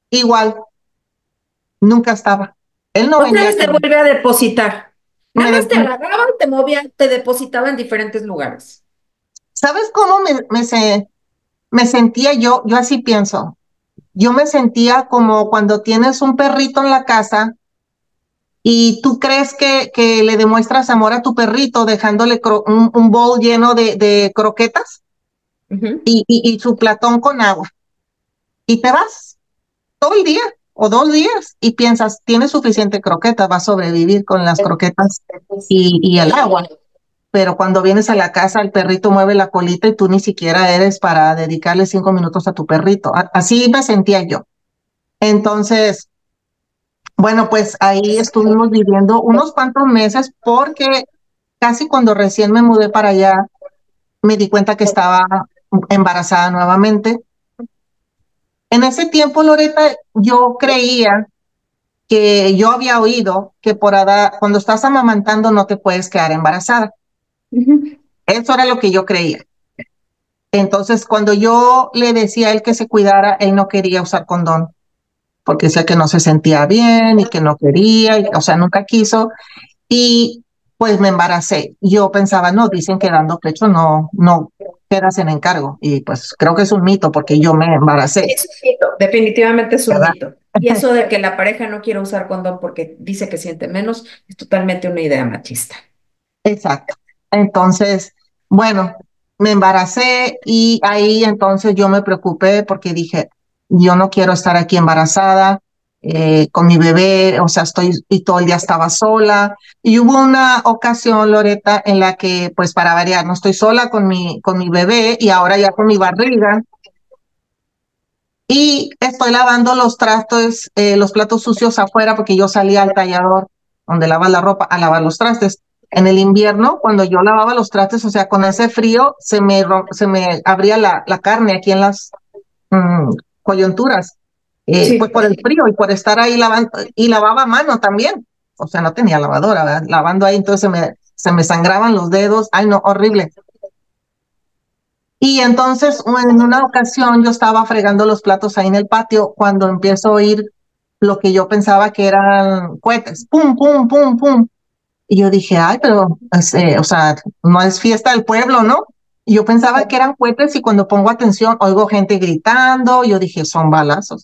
igual, nunca estaba. Él no Otra venía vez te con... vuelve a depositar. Nada Me más de- te agarraban, te movían, te depositaban en diferentes lugares. ¿Sabes cómo me sentía yo? Yo así pienso. Yo me sentía como cuando tienes un perrito en la casa y tú crees que le demuestras amor a tu perrito dejándole un bowl lleno de croquetas Ujú. y su platón con agua. Y te vas todo el día o 2 días y piensas, tiene suficiente croqueta, va a sobrevivir con las croquetas y el agua. Pero cuando vienes a la casa, el perrito mueve la colita y tú ni siquiera eres para dedicarle 5 minutos a tu perrito. Así me sentía yo. Entonces, bueno, pues ahí estuvimos viviendo unos cuantos meses porque casi cuando recién me mudé para allá, me di cuenta que estaba embarazada nuevamente. En ese tiempo, Loreta, yo creía que yo había oído que cuando estás amamantando no te puedes quedar embarazada. Ujú. Eso era lo que yo creía. Entonces, cuando yo le decía a él que se cuidara, él no quería usar condón, porque decía que no se sentía bien y que no quería, o sea, nunca quiso. Y pues me embaracé. Yo pensaba, no, dicen que dando pecho no quedas en encargo. Y pues creo que es un mito porque yo me embaracé, Es un mito, definitivamente es un ¿verdad? mito. Y eso de que la pareja no quiere usar condón porque dice que siente menos, es totalmente una idea machista. Exacto. Entonces, bueno, me embaracé y ahí entonces yo me preocupé porque dije, yo no quiero estar aquí embarazada con mi bebé, o sea, y todo el día estaba sola. Y hubo una ocasión, Loreta, en la que, pues para variar, no estoy sola con mi bebé y ahora ya con mi barriga. Y estoy lavando los trastos, los platos sucios afuera porque yo salía al tallador donde lavas la ropa a lavar los trastes. En el invierno, cuando yo lavaba los trastes, o sea, con ese frío, se me abría la carne aquí en las mm, coyunturas, pues Sí. por el frío y por estar ahí lavando, y lavaba a mano también. O sea, no tenía lavadora, ¿verdad? Lavando ahí, entonces se me sangraban los dedos. Ay, no, horrible. Y entonces, en una ocasión, yo estaba fregando los platos ahí en el patio cuando empiezo a oír lo que yo pensaba que eran cohetes, pum, pum, pum, pum. Y yo dije, ay, pero, o sea, no es fiesta del pueblo, ¿no? Y yo pensaba que eran cohetes y cuando pongo atención oigo gente gritando, yo dije, son balazos.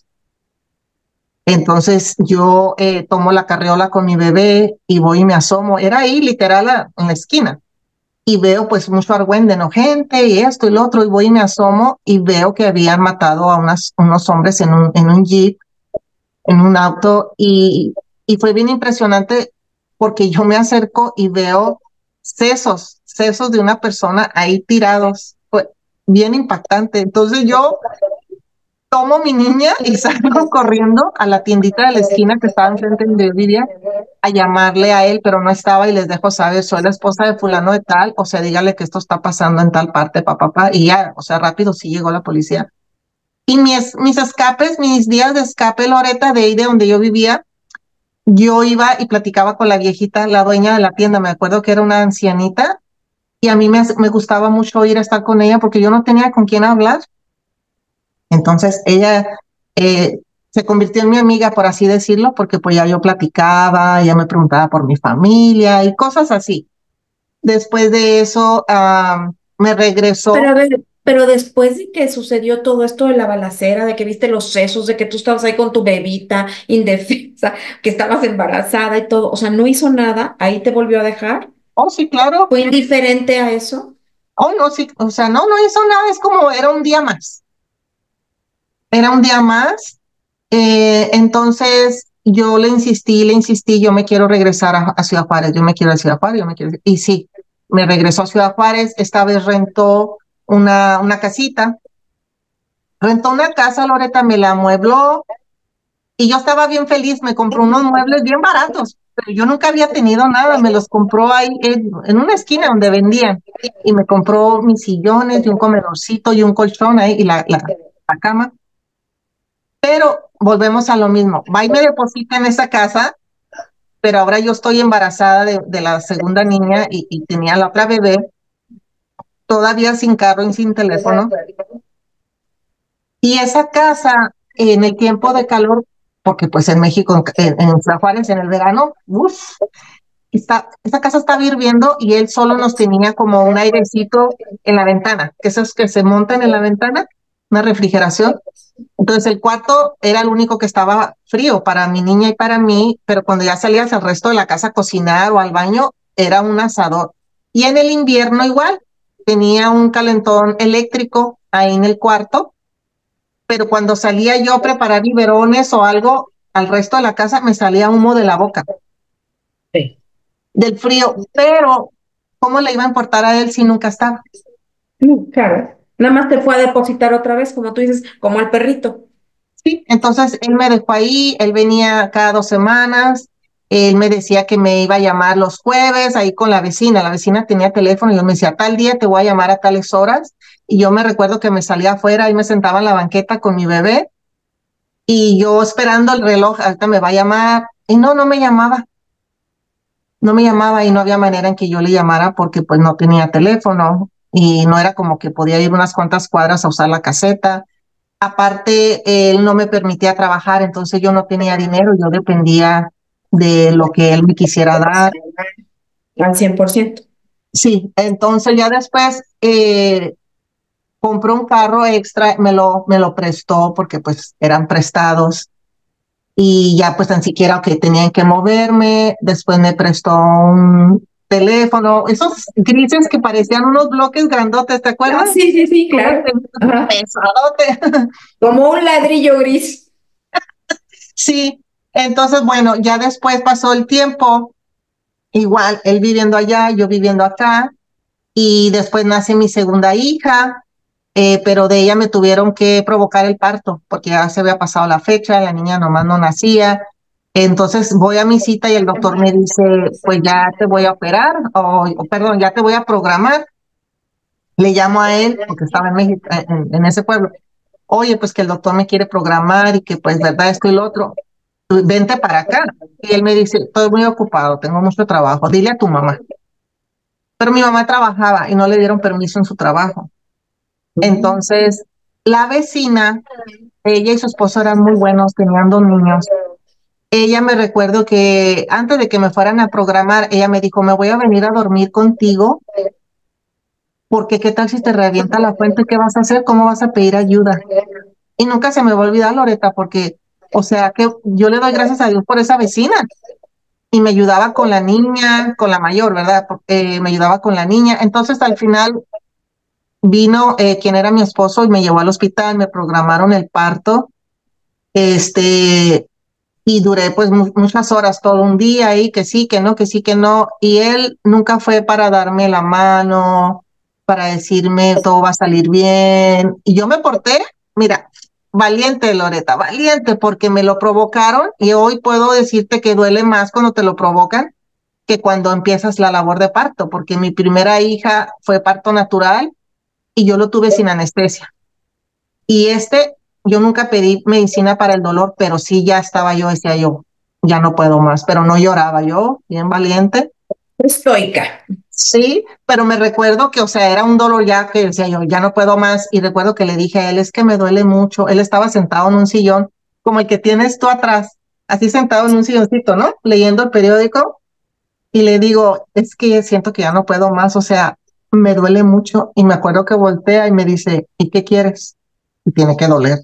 Entonces yo tomo la carriola con mi bebé y voy y me asomo. Era ahí, literal, en la esquina y veo pues mucho argüende, ¿no? Gente y esto y lo otro, y voy y me asomo y veo que habían matado a unos hombres en un jeep, en un auto, y fue bien impresionante porque yo me acerco y veo sesos de una persona ahí tirados. Fue bien impactante. Entonces yo tomo mi niña y salgo corriendo a la tiendita de la esquina que estaba enfrente de donde yo vivía a llamarle a él, pero no estaba y les dejo saber, soy la esposa de fulano de tal, o sea, dígale que esto está pasando en tal parte, papá, y ya, o sea, rápido sí llegó la policía. Y mis escapes, mis días de escape, Loreta, de ahí de donde yo vivía, yo iba y platicaba con la viejita, la dueña de la tienda, me acuerdo que era una ancianita, y a mí me gustaba mucho ir a estar con ella porque yo no tenía con quién hablar. Entonces ella se convirtió en mi amiga, por así decirlo, porque pues ya yo platicaba, ella me preguntaba por mi familia y cosas así. Después de eso, me Pero a regresó. ver, pero después de que sucedió todo esto de la balacera, de que viste los sesos, de que tú estabas ahí con tu bebita indefensa, que estabas embarazada y todo, o sea, no hizo nada, ahí te volvió a dejar, Oh, sí, claro. fue indiferente a eso. Oh, no, sí, o sea, no hizo nada, es como era un día más. Era un día más. Entonces yo le insistí, yo me quiero regresar a Ciudad Juárez, yo me quiero ir a Ciudad Juárez, yo me quiero. Y sí, me regresó a Ciudad Juárez, esta vez una casita, rentó una casa, Loreta, me la amuebló y yo estaba bien feliz, me compró unos muebles bien baratos, pero yo nunca había tenido nada, me los compró ahí en una esquina donde vendían y me compró mis sillones y un comedorcito y un colchón ahí y la cama. Pero volvemos a lo mismo. Va y me deposita en esa casa, pero ahora yo estoy embarazada de la segunda niña y tenía la otra bebé, todavía sin carro y sin teléfono. Y esa casa en el tiempo de calor, porque pues en México, en Ciudad Juárez, en el verano, uff, esa casa estaba hirviendo y él solo nos tenía como un airecito en la ventana, que esos que se montan en la ventana, una refrigeración. Entonces el cuarto era el único que estaba frío para mi niña y para mí, pero cuando ya salías al resto de la casa a cocinar o al baño, era un asador. Y en el invierno igual, tenía un calentón eléctrico ahí en el cuarto, pero cuando salía yo a preparar biberones o algo, al resto de la casa me salía humo de la boca, Sí. del frío, pero ¿cómo le iba a importar a él si nunca estaba? Claro. Nada más te fue a depositar otra vez, como tú dices, como al perrito. Sí, entonces él me dejó ahí, él venía cada 2 semanas, él me decía que me iba a llamar los jueves ahí con la vecina tenía teléfono y yo me decía, tal día te voy a llamar a tales horas, y yo me recuerdo que me salía afuera y me sentaba en la banqueta con mi bebé, y yo esperando el reloj, ahorita me va a llamar, y no, no me llamaba y no había manera en que yo le llamara porque pues no tenía teléfono, y no era como que podía ir unas cuantas cuadras a usar la caseta. Aparte, él no me permitía trabajar, entonces yo no tenía dinero, yo dependía de lo que él me quisiera dar. Al 100%. Sí, entonces ya después compró un carro extra, me lo prestó porque pues eran prestados, y ya pues tan siquiera que tenían que moverme. Después me prestó un teléfono, esos grises que parecían unos bloques grandotes, ¿te Ah, acuerdas? sí, sí, sí, Unos claro. Ajá. pesadotes. Como un ladrillo gris. Sí, entonces, bueno, ya después pasó el tiempo, igual él viviendo allá, yo viviendo acá, y después nace mi segunda hija, pero de ella me tuvieron que provocar el parto, porque ya se había pasado la fecha, la niña nomás no nacía. Entonces voy a mi cita y el doctor me dice, pues ya te voy a operar, perdón, ya te voy a programar. Le llamo a él, porque estaba en México, en ese pueblo. Oye, pues que el doctor me quiere programar y que pues verdad esto y lo otro, vente para acá. Y él me dice, estoy muy ocupado, tengo mucho trabajo, dile a tu mamá. Pero mi mamá trabajaba y no le dieron permiso en su trabajo. Entonces, la vecina, ella y su esposo eran muy buenos, tenían 2 niños. Ella me recuerdo que antes de que me fueran a programar, ella me dijo, me voy a venir a dormir contigo, porque qué tal si te revienta la fuente, ¿qué vas a hacer? ¿Cómo vas a pedir ayuda? Y nunca se me va a olvidar, Loreta, porque, o sea, que yo le doy gracias a Dios por esa vecina. Y me ayudaba con la niña, con la mayor, ¿verdad? Porque me ayudaba con la niña. Entonces, al final vino quien era mi esposo y me llevó al hospital, me programaron el parto, este, y duré pues muchas horas, todo un día ahí, que sí, que no, que sí, que no. Y él nunca fue para darme la mano, para decirme todo va a salir bien. Y yo me porté, mira, valiente, Loreta, valiente, porque me lo provocaron, y hoy puedo decirte que duele más cuando te lo provocan que cuando empiezas la labor de parto, porque mi primera hija fue parto natural y yo lo tuve sin anestesia. Y yo nunca pedí medicina para el dolor, pero sí ya estaba yo, decía yo, ya no puedo más, pero no lloraba yo, bien valiente. Estoica. Sí, pero me recuerdo que, o sea, era un dolor ya que decía yo, ya no puedo más. Y recuerdo que le dije a él, es que me duele mucho. Él estaba sentado en un sillón, como el que tienes tú atrás, así sentado en un silloncito, ¿no? Leyendo el periódico. Y le digo, es que siento que ya no puedo más, o sea, me duele mucho. Y me acuerdo que voltea y me dice, ¿y qué quieres? Y tiene que doler.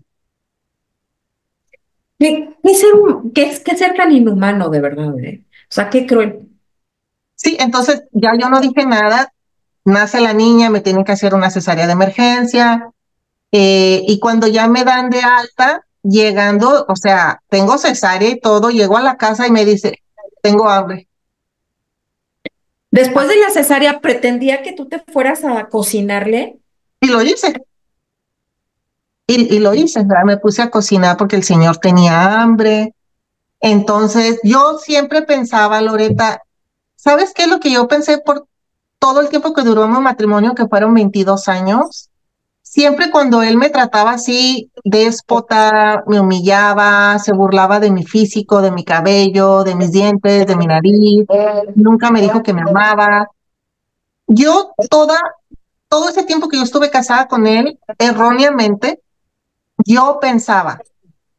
Qué ser tan inhumano, de verdad, ¿eh? O sea, qué cruel. Sí, entonces ya yo no dije nada, nace la niña, me tienen que hacer una cesárea de emergencia, y cuando ya me dan de alta, llegando, o sea, tengo cesárea y todo, llego a la casa y me dice, tengo hambre. Después de la cesárea, pretendía que tú te fueras a cocinarle. Y lo hice, y lo hice, ¿verdad? Me puse a cocinar porque el señor tenía hambre. Entonces, yo siempre pensaba, Loreta, ¿sabes qué es lo que yo pensé por todo el tiempo que duró mi matrimonio, que fueron 22 años? Siempre cuando él me trataba así, déspota, me humillaba, se burlaba de mi físico, de mi cabello, de mis dientes, de mi nariz, nunca me dijo que me amaba. Yo todo ese tiempo que yo estuve casada con él, erróneamente, yo pensaba,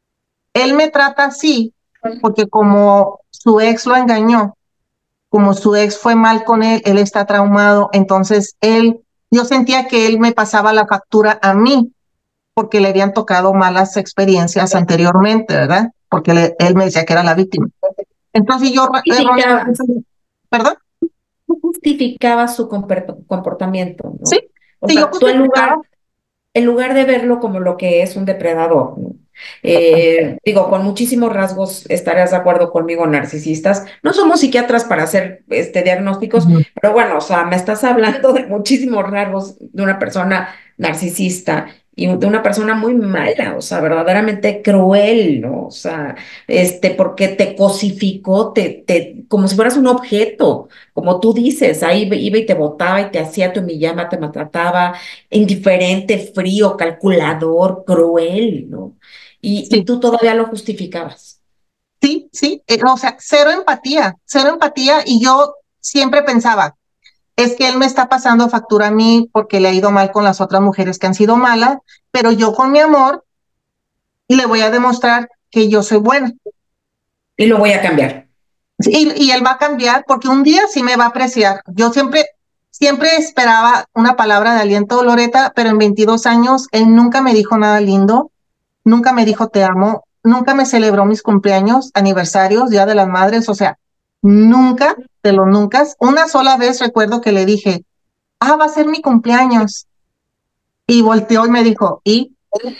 Él me trata así porque como su ex lo engañó, como su ex fue mal con él está traumado, entonces yo sentía que él me pasaba la factura a mí porque le habían tocado malas experiencias anteriormente, ¿verdad? Porque él me decía que era la víctima. Entonces yo erróneamente, Justificabas, perdón, tú justificabas su comportamiento, sí, ¿no? O sí, yo sea, tú justificaba. en lugar de verlo como lo que es un depredador, ¿no? Digo, con muchísimos rasgos estarás de acuerdo conmigo, narcisistas. No somos psiquiatras para hacer diagnósticos, Ujú. pero bueno, o sea, me estás hablando de muchísimos rasgos de una persona narcisista y de una persona muy mala, o sea, verdaderamente cruel, ¿no? O sea, porque te cosificó, como si fueras un objeto, como tú dices, ahí iba y te botaba y te hacía, te humillaba, te maltrataba, indiferente, frío, calculador, cruel, ¿no? Y Sí, tú todavía lo justificabas. sí, sí, o sea, cero empatía y yo siempre pensaba, es que él me está pasando factura a mí porque le ha ido mal con las otras mujeres que han sido malas, pero yo con mi amor le voy a demostrar que yo soy buena. Y lo voy a cambiar. Y él va a cambiar porque un día sí me va a apreciar. Yo siempre esperaba una palabra de aliento, Loreta, pero en 22 años él nunca me dijo nada lindo, nunca me dijo te amo, nunca me celebró mis cumpleaños, aniversarios, Día de las Madres, o sea, nunca, de los nunca. Una sola vez recuerdo que le dije, va a ser mi cumpleaños. Y volteó y me dijo, y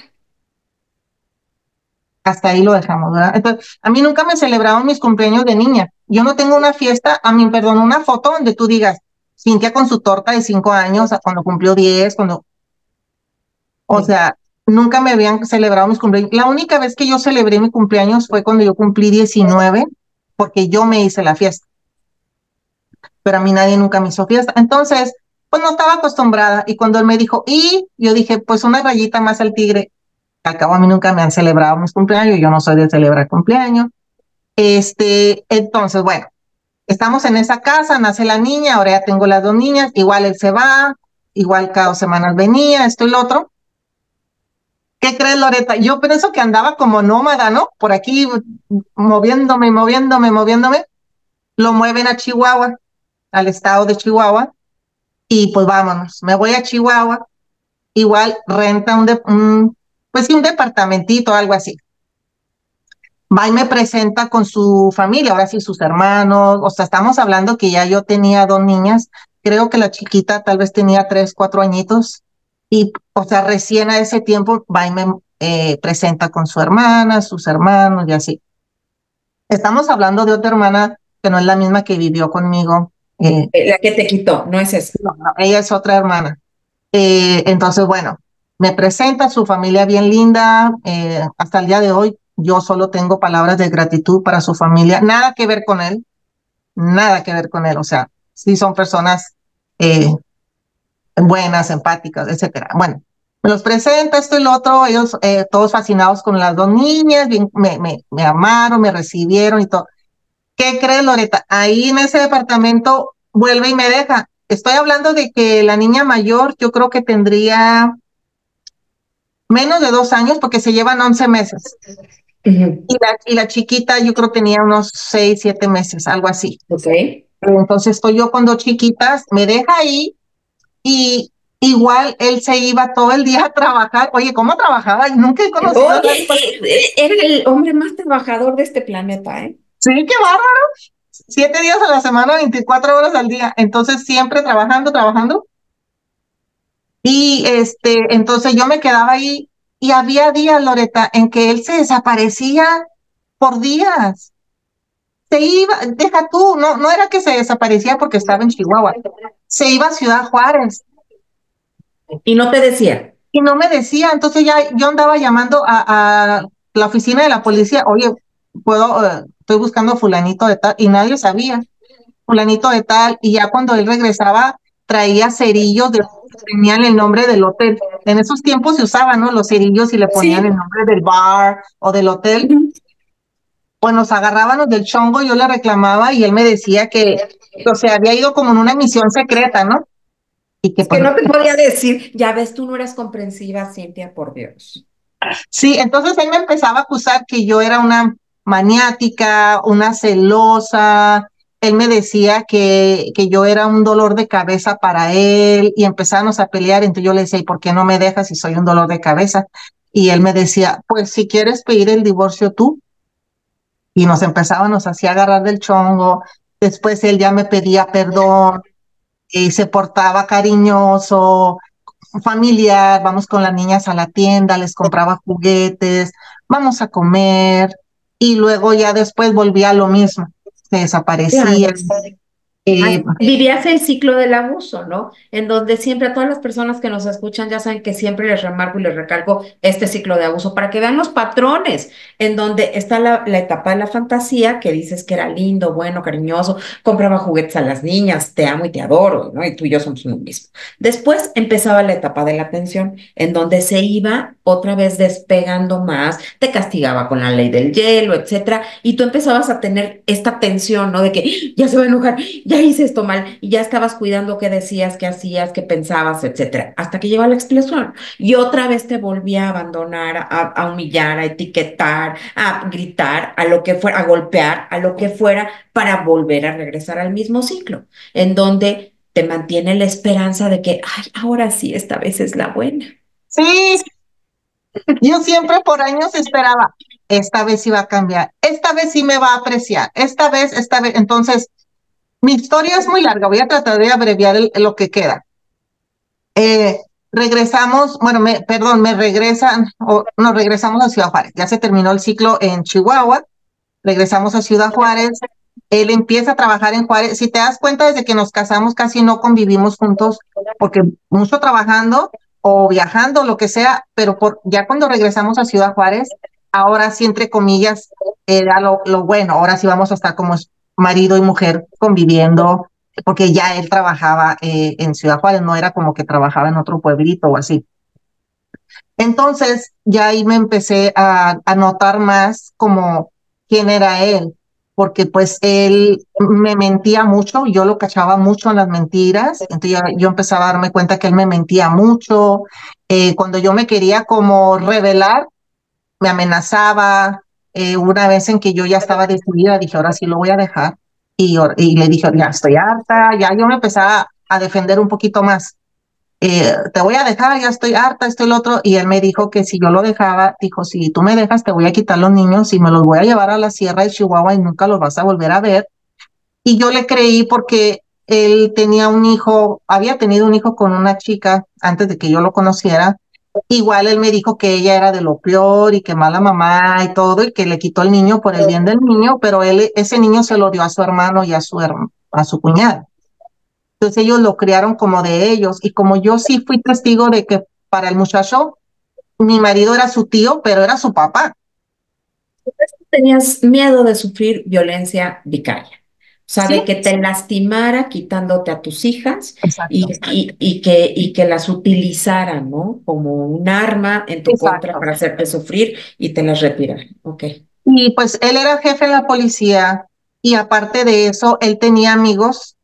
hasta ahí lo dejamos, ¿verdad? Entonces, a mí nunca me celebraron mis cumpleaños de niña. Yo no tengo una fiesta, perdón, una foto donde tú digas, Cintia con su torta de 5 años, cuando cumplió 10, o Sí. sea, nunca me habían celebrado mis cumpleaños. La única vez que yo celebré mi cumpleaños fue cuando yo cumplí 19, porque yo me hice la fiesta, pero a mí nadie nunca me hizo fiesta. Entonces, pues no estaba acostumbrada. Y cuando él me dijo, y yo dije, pues una rayita más al tigre. Al cabo, a mí nunca me han celebrado mis cumpleaños, yo no soy de celebrar cumpleaños. Entonces, bueno, estamos en esa casa, nace la niña, ahora ya tengo las dos niñas, igual él se va, igual cada 2 semanas venía, esto y lo otro. ¿Qué crees, Loreta? Yo pienso que andaba como nómada, ¿no? Por aquí moviéndome, moviéndome, moviéndome. Lo mueven a Chihuahua, al estado de Chihuahua, y pues vámonos. Me voy a Chihuahua, igual renta pues sí, un departamentito, algo así. Va y me presenta con su familia, ahora sí sus hermanos, o sea, estamos hablando que ya yo tenía dos niñas, creo que la chiquita tal vez tenía 3, 4 añitos, y, o sea, recién a ese tiempo va y me presenta con su hermana, sus hermanos y así. Estamos hablando de otra hermana que no es la misma que vivió conmigo, La que te quitó, no es esa. no, ella es otra hermana. Entonces, bueno, me presenta su familia bien linda. Hasta el día de hoy, yo solo tengo palabras de gratitud para su familia. Nada que ver con él, nada que ver con él. O sea, sí son personas eh, buenas, empáticas, etcétera. Bueno, me los presenta esto y lo otro. Ellos todos fascinados con las dos niñas, bien, me amaron, me recibieron y todo. ¿Qué crees, Loreta? Ahí en ese departamento vuelve y me deja. Estoy hablando de que la niña mayor, yo creo que tendría menos de 2 años porque se llevan 11 meses. Ujú. Y la chiquita yo creo tenía unos 6, 7 meses, algo así. Ok. Entonces estoy yo con dos chiquitas, me deja ahí y igual él se iba todo el día a trabajar. Oye, ¿cómo trabajaba? Nunca he conocido a nadie. Oye, era el hombre más trabajador de este planeta, ¿eh? Sí, qué bárbaro. 7 días a la semana, 24 horas al día. Entonces siempre trabajando, trabajando. Y entonces yo me quedaba ahí y había días, Loreta, en que él se desaparecía por días. Se iba, deja tú, no era que se desaparecía porque estaba en Chihuahua, se iba a Ciudad Juárez Y no te decía. y no me decía, entonces ya yo andaba llamando a la oficina de la policía, oye, estoy buscando fulanito de tal, y nadie sabía, fulanito de tal, y ya cuando él regresaba traía cerillos que tenían el nombre del hotel. En esos tiempos se usaban, ¿no? Los cerillos y le ponían el Sí. nombre del bar o del hotel. Ujú. Pues nos agarrábamos del chongo, yo le reclamaba y él me decía que, o sea, había ido como en una misión secreta, ¿no? Y que Es que pues, no te podía decir, ya ves, tú no eras comprensiva, Cintia, por Dios. Sí, entonces él me empezaba a acusar que yo era una maniática, una celosa. Él me decía que yo era un dolor de cabeza para él y empezamos a pelear. Entonces yo le decía, ¿y por qué no me dejas si soy un dolor de cabeza? Y él me decía, pues si quieres pedir el divorcio tú. Y nos empezábamos así a agarrar del chongo. Después él ya me pedía perdón y se portaba cariñoso, familiar, vamos con las niñas a la tienda, les compraba juguetes, vamos a comer y luego ya después volvía a lo mismo, se desaparecía. Claro. Eh, Vivías el ciclo del abuso, ¿no? En donde siempre a todas las personas que nos escuchan ya saben que siempre les remarco y les recalco este ciclo de abuso para que vean los patrones, en donde está la etapa de la fantasía, que dices que era lindo, bueno, cariñoso, compraba juguetes a las niñas, te amo y te adoro, ¿no? Y tú y yo somos uno mismo. Después empezaba la etapa de la tensión, en donde se iba otra vez despegando más, te castigaba con la ley del hielo, etcétera, y tú empezabas a tener esta tensión, ¿no? De que ya se va a enojar, ya hice esto mal y ya estabas cuidando qué decías, qué hacías, qué pensabas, etcétera, hasta que llegó a la explosión y otra vez te volvía a abandonar, a humillar, a etiquetar, a gritar, a lo que fuera, a golpear, a lo que fuera, para volver a regresar al mismo ciclo, en donde te mantiene la esperanza de que, ay, ahora sí, esta vez es la buena. sí, yo siempre por años esperaba, esta vez iba a cambiar, esta vez sí me va a apreciar, esta vez, entonces mi historia es muy larga, voy a tratar de abreviar lo que queda. Eh, regresamos, bueno, perdón, me regresan, o nos regresamos a Ciudad Juárez. Ya se terminó el ciclo en Chihuahua, regresamos a Ciudad Juárez. Él empieza a trabajar en Juárez. Si te das cuenta, desde que nos casamos casi no convivimos juntos, porque mucho trabajando o viajando, lo que sea, pero ya cuando regresamos a Ciudad Juárez, ahora sí, entre comillas, era lo bueno. Ahora sí vamos a estar como marido y mujer conviviendo, porque ya él trabajaba en Ciudad Juárez, no era como que trabajaba en otro pueblito o así. Entonces, ya ahí me empecé a notar más como quién era él, porque pues él me mentía mucho, yo lo cachaba mucho en las mentiras, entonces yo empezaba a darme cuenta que él me mentía mucho. Cuando yo me quería como revelar, me amenazaba. Una vez en que yo ya estaba decidida, dije, ahora sí lo voy a dejar. Y le dije, ya estoy harta, ya yo me empezaba a defender un poquito más. Te voy a dejar, ya estoy harta, esto y lo otro. Y él me dijo que si yo lo dejaba, dijo, si tú me dejas, te voy a quitar los niños y me los voy a llevar a la sierra de Chihuahua y nunca los vas a volver a ver. Y yo le creí porque él tenía un hijo, había tenido un hijo con una chica antes de que yo lo conociera. Igual él me dijo que ella era de lo peor y que mala mamá y todo, y que le quitó el niño por el bien del niño, pero ese niño se lo dio a su hermano y a su cuñada. Entonces ellos lo criaron como de ellos, y como yo sí fui testigo de que para el muchacho, mi marido era su tío, pero era su papá. Tenías miedo de sufrir violencia vicaria. O sea, Sí, de que te lastimara quitándote a tus hijas exacto, y que las utilizaran, ¿no? Como un arma en tu contra exacto. para hacerte sufrir y te las retiraran. Ok. Y pues él era jefe en la policía, y aparte de eso, él tenía amigos,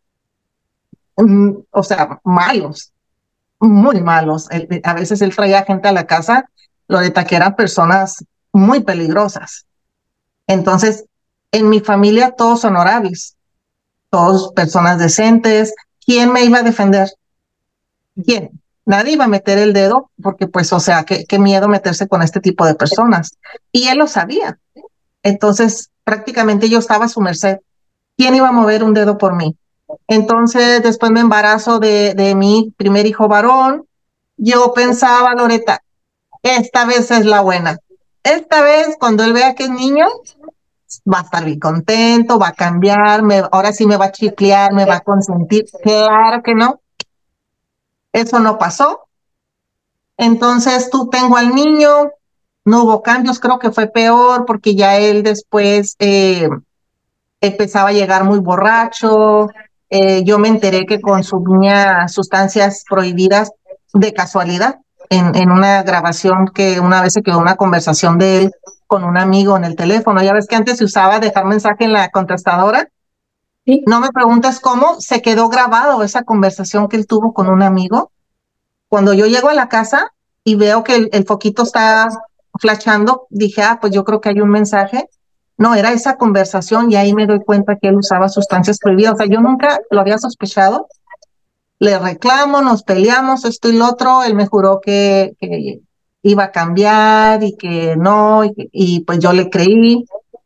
o sea, malos, muy malos. A veces él traía gente a la casa, lo de que eran personas muy peligrosas. Entonces, en mi familia todos honorables, todos personas decentes. ¿Quién me iba a defender? ¿Quién? Nadie iba a meter el dedo porque, pues, o sea, qué miedo meterse con este tipo de personas. Y él lo sabía. Entonces, prácticamente yo estaba a su merced. ¿Quién iba a mover un dedo por mí? Entonces, después me embarazo de mi primer hijo varón. Yo pensaba, Loreta, esta vez es la buena. Esta vez, cuando él vea que es niño, va a estar bien contento, va a cambiar, ahora sí me va a chiclear, me va a consentir. Claro que no, eso no pasó. Entonces tú tengo al niño, no hubo cambios, creo que fue peor porque ya él después empezaba a llegar muy borracho. Yo me enteré que consumía sustancias prohibidas de casualidad en una grabación que una vez se quedó una conversación de él con un amigo en el teléfono. Ya ves que antes se usaba dejar mensaje en la contestadora. Sí. No me preguntes cómo se quedó grabado esa conversación que él tuvo con un amigo. Cuando yo llego a la casa y veo que el foquito está flashando, dije, pues yo creo que hay un mensaje. No, era esa conversación y ahí me doy cuenta que él usaba sustancias prohibidas. O sea, yo nunca lo había sospechado. Le reclamo, nos peleamos, esto y lo otro. Él me juró que iba a cambiar y que no, y pues yo le creí.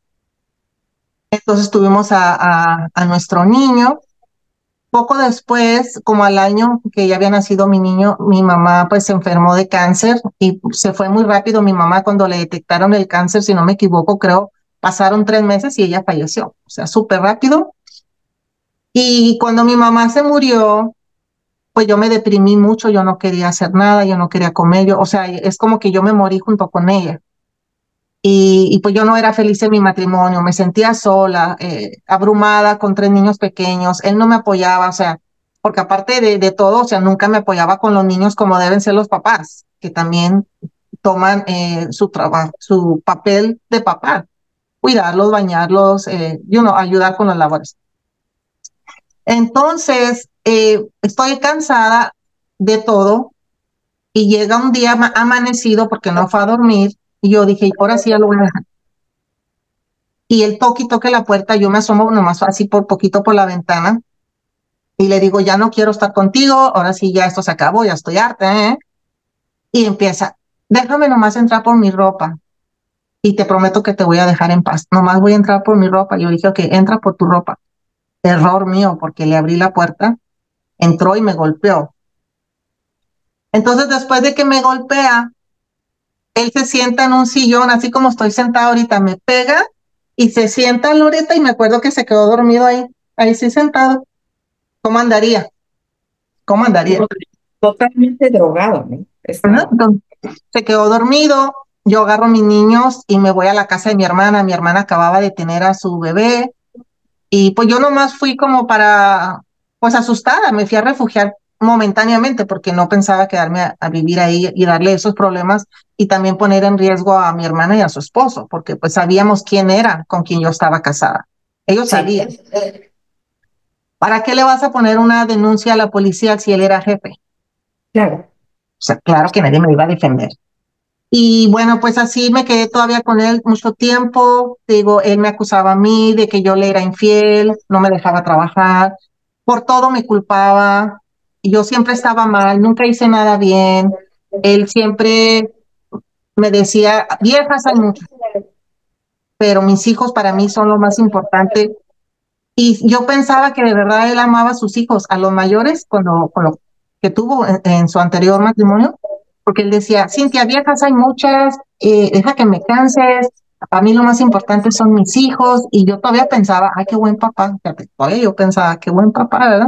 Entonces tuvimos a nuestro niño. Poco después, como al año que ya había nacido mi niño, mi mamá pues se enfermó de cáncer y se fue muy rápido. Mi mamá cuando le detectaron el cáncer, si no me equivoco, creo, pasaron 3 meses y ella falleció. O sea, súper rápido. Y cuando mi mamá se murió, pues yo me deprimí mucho, yo no quería hacer nada, yo no quería comer, o sea, es como que yo me morí junto con ella. Y pues yo no era feliz en mi matrimonio, me sentía sola, abrumada con 3 niños pequeños, él no me apoyaba, o sea, porque aparte de todo, o sea, nunca me apoyaba con los niños como deben ser los papás, que también toman su trabajo, su papel de papá, cuidarlos, bañarlos, ayudar con las labores. Entonces, estoy cansada de todo y llega un día amanecido porque no fue a dormir y yo dije, ahora sí ya lo voy a dejar. Y él toque y toque la puerta, yo me asomo nomás así por poquito por la ventana y le digo, ya no quiero estar contigo, ahora sí ya esto se acabó, ya estoy harta, ¿eh? Y empieza, déjame nomás entrar por mi ropa y te prometo que te voy a dejar en paz, nomás voy a entrar por mi ropa. Yo dije, ok, entra por tu ropa. Error mío, porque le abrí la puerta, entró y me golpeó. Entonces, después de que me golpea, él se sienta en un sillón, así como estoy sentada ahorita, me pega y se sienta Loreta y me acuerdo que se quedó dormido ahí sí sentado. ¿Cómo andaría? ¿Cómo andaría? Totalmente drogado, ¿no? Ajá. Estaba. Entonces, se quedó dormido, yo agarro a mis niños y me voy a la casa de mi hermana acababa de tener a su bebé y pues yo nomás fui como pues asustada, me fui a refugiar momentáneamente porque no pensaba quedarme a vivir ahí y darle esos problemas y también poner en riesgo a mi hermana y a su esposo, porque pues sabíamos quién era con quien yo estaba casada. Ellos Sí, sabían. ¿Para qué le vas a poner una denuncia a la policía si él era jefe? O claro. sea, claro que nadie me iba a defender. Y bueno, pues así me quedé todavía con él mucho tiempo. Digo, él me acusaba a mí de que yo le era infiel, no me dejaba trabajar, por todo me culpaba. Y yo siempre estaba mal, nunca hice nada bien. Él siempre me decía, viejas hay muchas, pero mis hijos para mí son lo más importante. Y yo pensaba que de verdad él amaba a sus hijos, a los mayores, con lo que tuvo en su anterior matrimonio, porque él decía, Cintia, viejas hay muchas, deja que me canses, para mí lo más importante son mis hijos, y yo todavía pensaba, ay, qué buen papá, fíjate, todavía yo pensaba, qué buen papá, ¿verdad?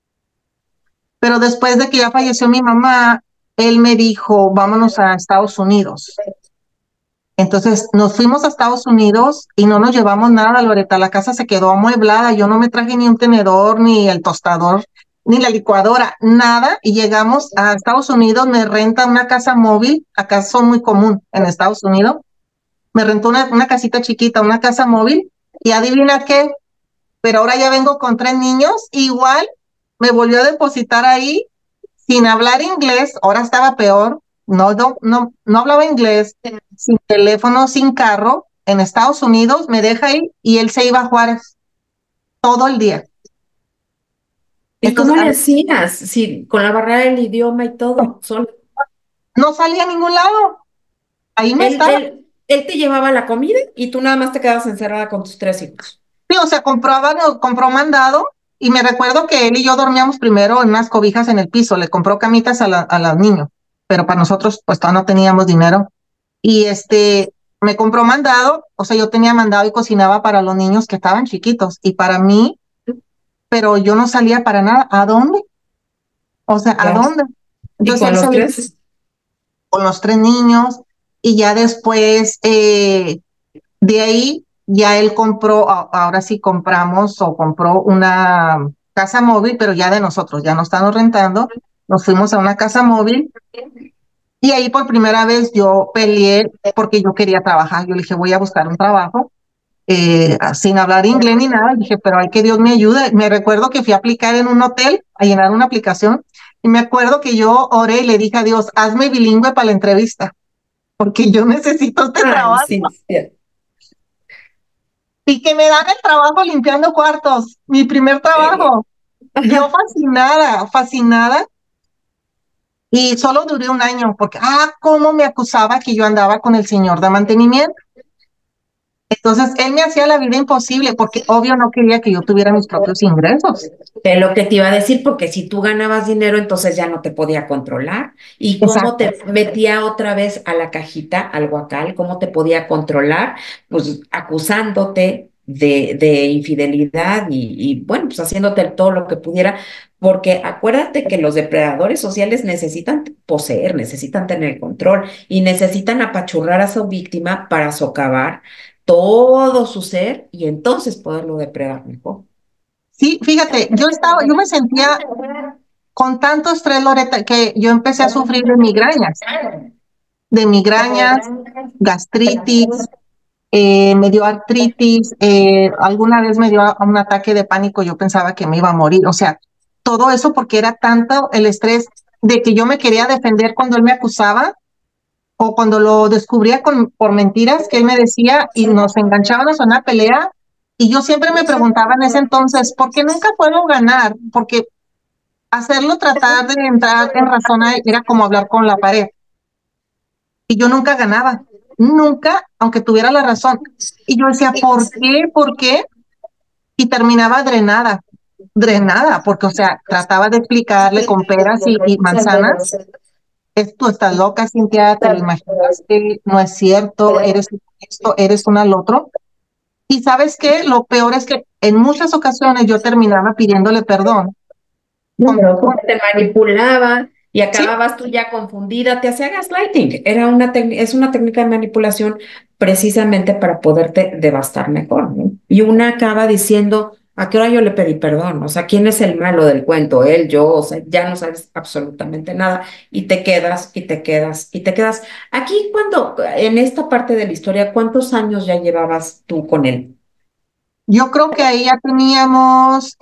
Pero después de que ya falleció mi mamá, él me dijo, vámonos a Estados Unidos. Entonces nos fuimos a Estados Unidos y no nos llevamos nada, Loreta. La casa se quedó amueblada. Yo no me traje ni un tenedor, ni el tostador, ni la licuadora, nada. Y llegamos a Estados Unidos, me renta una casa móvil. Acá son muy común en Estados Unidos. Me rentó una casita chiquita, una casa móvil. Y adivina qué, pero ahora ya vengo con 3 niños. Igual me volvió a depositar ahí sin hablar inglés. Ahora estaba peor. No hablaba inglés, sin teléfono, sin carro, en Estados Unidos, me deja ahí y él se iba a Juárez todo el día. ¿Y Entonces, cómo le hacías? Sí, con la barrera del idioma y todo, solo. no salía a ningún lado, ahí me Él, estaba. él, él te llevaba la comida y tú nada más te quedabas encerrada con tus 3 hijos. Sí, o sea, compró mandado y me recuerdo que él y yo dormíamos primero en unas cobijas en el piso, le compró camitas a los niños, pero para nosotros pues todavía no teníamos dinero. Y me compró mandado, o sea, yo tenía mandado y cocinaba para los niños que estaban chiquitos y para mí, pero yo no salía para nada. ¿A dónde? O sea, ¿a Ya. dónde? Y Entonces con él los salía tres, con los 3 niños y ya después de ahí ya él compró, ahora sí compramos o compró una casa móvil, pero ya de nosotros, ya no estamos rentando, nos fuimos a una casa móvil y ahí por primera vez yo peleé porque yo quería trabajar, yo le dije voy a buscar un trabajo. Sin hablar inglés ni nada, dije, pero hay que Dios me ayude. Me recuerdo que fui a aplicar en un hotel, a llenar una aplicación, y me acuerdo que yo oré y le dije a Dios, hazme bilingüe para la entrevista. porque yo necesito este Ay, trabajo. sí, sí. Y que me dan el trabajo limpiando cuartos, mi primer trabajo. Yo Ajá. fascinada, fascinada. Y solo duré un año porque, cómo me acusaba que yo andaba con el señor de mantenimiento. Entonces, él me hacía la vida imposible porque obvio no quería que yo tuviera mis propios ingresos. Es lo que te iba a decir, porque si tú ganabas dinero, entonces ya no te podía controlar. ¿Y cómo Exacto. te metía otra vez a la cajita, al guacal? ¿Cómo te podía controlar? Pues acusándote de infidelidad bueno, pues haciéndote todo lo que pudiera, porque acuérdate que los depredadores sociales necesitan poseer, necesitan tener control y necesitan apachurrar a su víctima para socavar todo su ser y entonces poderlo depredar mejor. Sí, fíjate, yo me sentía con tanto estrés, Loreta, que yo empecé a sufrir de migrañas, gastritis, me dio artritis, alguna vez me dio un ataque de pánico, yo pensaba que me iba a morir, o sea, todo eso porque era tanto el estrés de que yo me quería defender cuando él me acusaba o cuando lo descubría por mentiras que él me decía y nos enganchábamos a una pelea y yo siempre me preguntaba en ese entonces, ¿por qué nunca puedo ganar? Porque hacerlo, tratar de entrar en razón era como hablar con la pared y yo nunca ganaba, nunca, aunque tuviera la razón. Y yo decía, ¿por qué? ¿Por qué? Y terminaba drenada, porque, o sea, trataba de explicarle con peras y manzanas. Tú estás loca, Cintia, te lo imaginaste, no es cierto, eres esto, eres una al otro. Y sabes qué, lo peor es que en muchas ocasiones yo terminaba pidiéndole perdón. No, Con, pero cómo te manipulaba y sí, acababas tú ya confundida, te hacía gaslighting. Es una técnica de manipulación precisamente para poderte devastar mejor, ¿no? Y una acaba diciendo, ¿a qué hora yo le pedí perdón? O sea, ¿quién es el malo del cuento? Él, yo, o sea, ya no sabes absolutamente nada y te quedas y te quedas y te quedas. Aquí en esta parte de la historia, ¿cuántos años ya llevabas tú con él? yo creo que ahí ya teníamos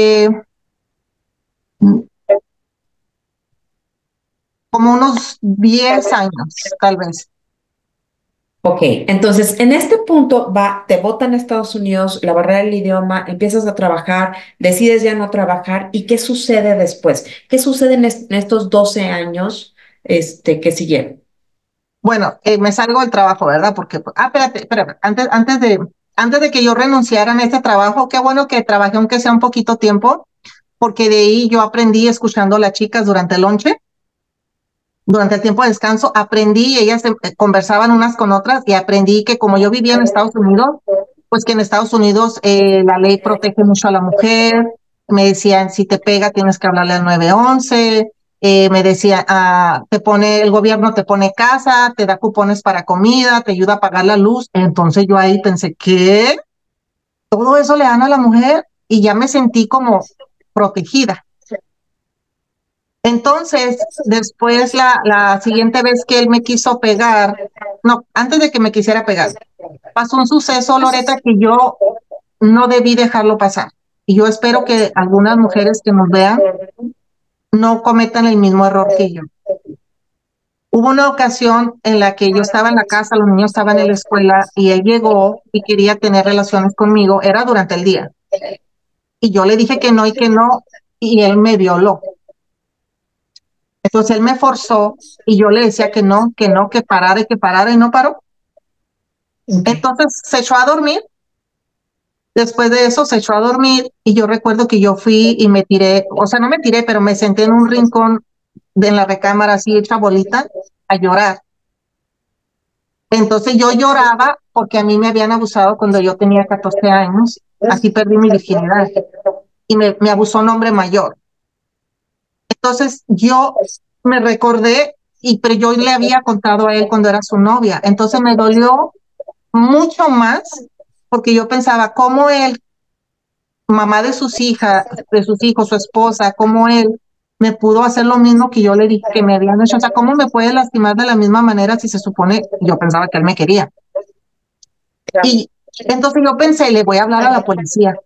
como unos 10 años, tal vez. Ok, entonces en este punto te botan a Estados Unidos, la barrera del idioma, empiezas a trabajar, decides ya no trabajar, ¿y qué sucede después? ¿Qué sucede en estos 12 años que siguieron? Bueno, me salgo del trabajo, ¿verdad? Porque, espérate, antes de que yo renunciara a este trabajo, qué bueno que trabajé aunque sea un poquito tiempo, porque de ahí yo aprendí escuchando a las chicas durante el lonche, durante el tiempo de descanso, aprendí, ellas conversaban unas con otras y aprendí que como yo vivía en Estados Unidos, pues que en Estados Unidos la ley protege mucho a la mujer. Me decían, si te pega tienes que hablarle al 911. Me decía, el gobierno te pone casa, te da cupones para comida, te ayuda a pagar la luz. Entonces yo ahí pensé, ¿qué? Todo eso le dan a la mujer y ya me sentí como protegida. Entonces, después la siguiente vez que él me quiso pegar, no, antes de que me quisiera pegar, pasó un suceso, Loreta, que yo no debí dejarlo pasar. Y yo espero que algunas mujeres que nos vean no cometan el mismo error que yo. Hubo una ocasión en la que yo estaba en la casa, los niños estaban en la escuela y él llegó y quería tener relaciones conmigo, era durante el día. Y yo le dije que no, y él me violó. Entonces él me forzó y yo le decía que no, que parara y no paró. Ok. Entonces se echó a dormir. Después de eso se echó a dormir y yo recuerdo que yo fui y me tiré, o sea, no me tiré, pero me senté en un rincón en la recámara así hecha bolita a llorar. Entonces yo lloraba porque a mí me habían abusado cuando yo tenía 14 años, así perdí mi virginidad y me abusó un hombre mayor. Entonces yo me recordé, pero yo le había contado a él cuando era su novia, entonces me dolió mucho más porque yo pensaba cómo él, mamá de sus hijas, de sus hijos, su esposa, cómo él me pudo hacer lo mismo que yo le dije que me habían hecho, o sea, cómo me puede lastimar de la misma manera si se supone, yo pensaba que él me quería. Y entonces yo pensé, le voy a hablar a la policía,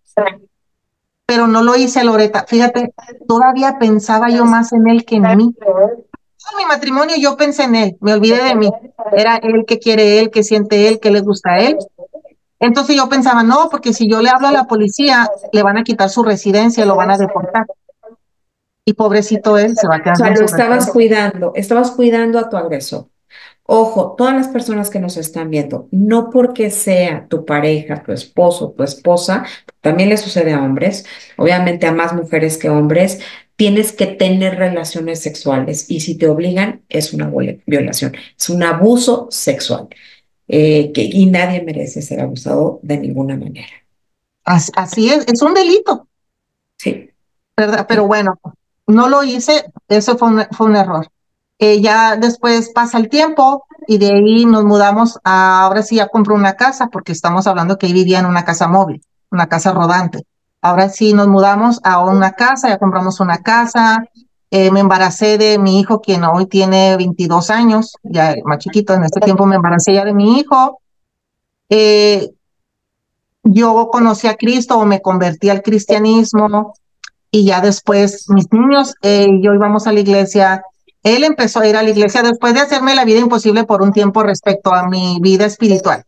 pero no lo hice, Loreta. Fíjate, todavía pensaba yo más en él que en mí. todo mi matrimonio yo pensé en él, me olvidé de mí. Era él, que quiere él, que siente él, que le gusta a él. Entonces yo pensaba, no, porque si yo le hablo a la policía, le van a quitar su residencia, lo van a deportar. Y pobrecito él se va a O quedar sea, sin lo su residencia. estabas cuidando a tu agresor. Ojo, todas las personas que nos están viendo, no porque sea tu pareja, tu esposo, tu esposa, también le sucede a hombres, obviamente a más mujeres que hombres, tienes que tener relaciones sexuales y si te obligan es una violación, es un abuso sexual y nadie merece ser abusado de ninguna manera. Así es un delito, Sí, ¿verdad? Pero sí. bueno, no lo hice, eso fue un error. Ya después pasa el tiempo y de ahí nos mudamos ahora sí ya compré una casa, porque estamos hablando que ahí vivía en una casa móvil, una casa rodante. Ahora sí nos mudamos a una casa, ya compramos una casa, me embaracé de mi hijo, quien hoy tiene 22 años, ya más chiquito, en este tiempo me embaracé ya de mi hijo. Eh, yo conocí a Cristo o me convertí al cristianismo y ya después mis niños, yo íbamos a la iglesia. Él empezó a ir a la iglesia después de hacerme la vida imposible por un tiempo respecto a mi vida espiritual.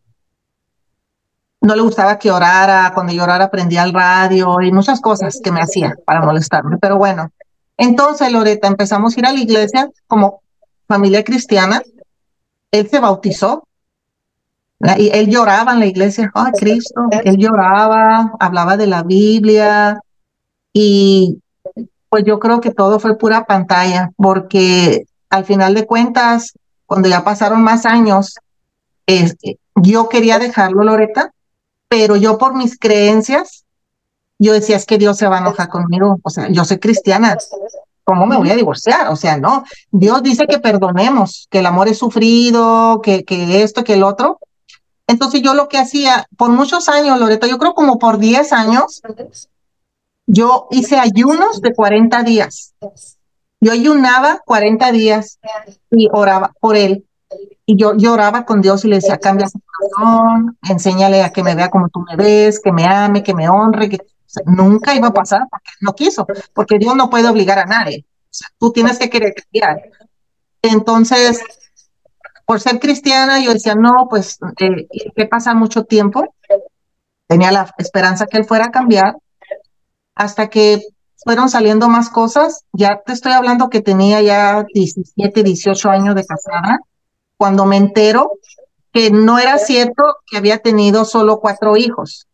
No le gustaba que orara, cuando yo orara prendía el radio y muchas cosas que me hacía para molestarme. Pero bueno, entonces Loreta, empezamos a ir a la iglesia como familia cristiana. Él se bautizó, ¿verdad? Y él lloraba en la iglesia, ¡ay, Cristo! Él lloraba, hablaba de la Biblia y pues yo creo que todo fue pura pantalla, porque al final de cuentas, cuando ya pasaron más años, yo quería dejarlo, Loreta, pero yo por mis creencias, yo decía, es que Dios se va a enojar conmigo, o sea, yo soy cristiana, ¿cómo me voy a divorciar? O sea, no, Dios dice que perdonemos, que el amor es sufrido, que esto, que el otro. Entonces yo lo que hacía por muchos años, Loreta, yo creo como por 10 años, yo hice ayunos de 40 días. Yo ayunaba 40 días y oraba por él. Y yo lloraba con Dios y le decía, cambia su corazón, enséñale a que me vea como tú me ves, que me ame, que me honre, que o sea, nunca iba a pasar porque no quiso, porque Dios no puede obligar a nadie. O sea, tú tienes que querer cambiar. Entonces, por ser cristiana, yo decía, no, pues, que pasa mucho tiempo, tenía la esperanza que él fuera a cambiar, hasta que fueron saliendo más cosas. Ya te estoy hablando que tenía ya 17, 18 años de casada, cuando me entero que no era cierto que había tenido solo 4 hijos.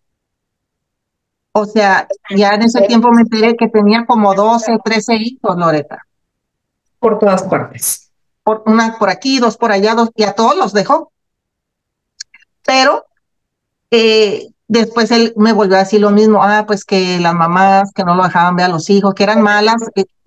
O sea, ya en ese tiempo me enteré que tenía como 12, 13 hijos, Loreta. Por todas partes. Una por aquí, dos por allá, dos, y a todos los dejó. Pero después él me volvió a decir lo mismo, pues que las mamás que no lo dejaban ver a los hijos, que eran malas,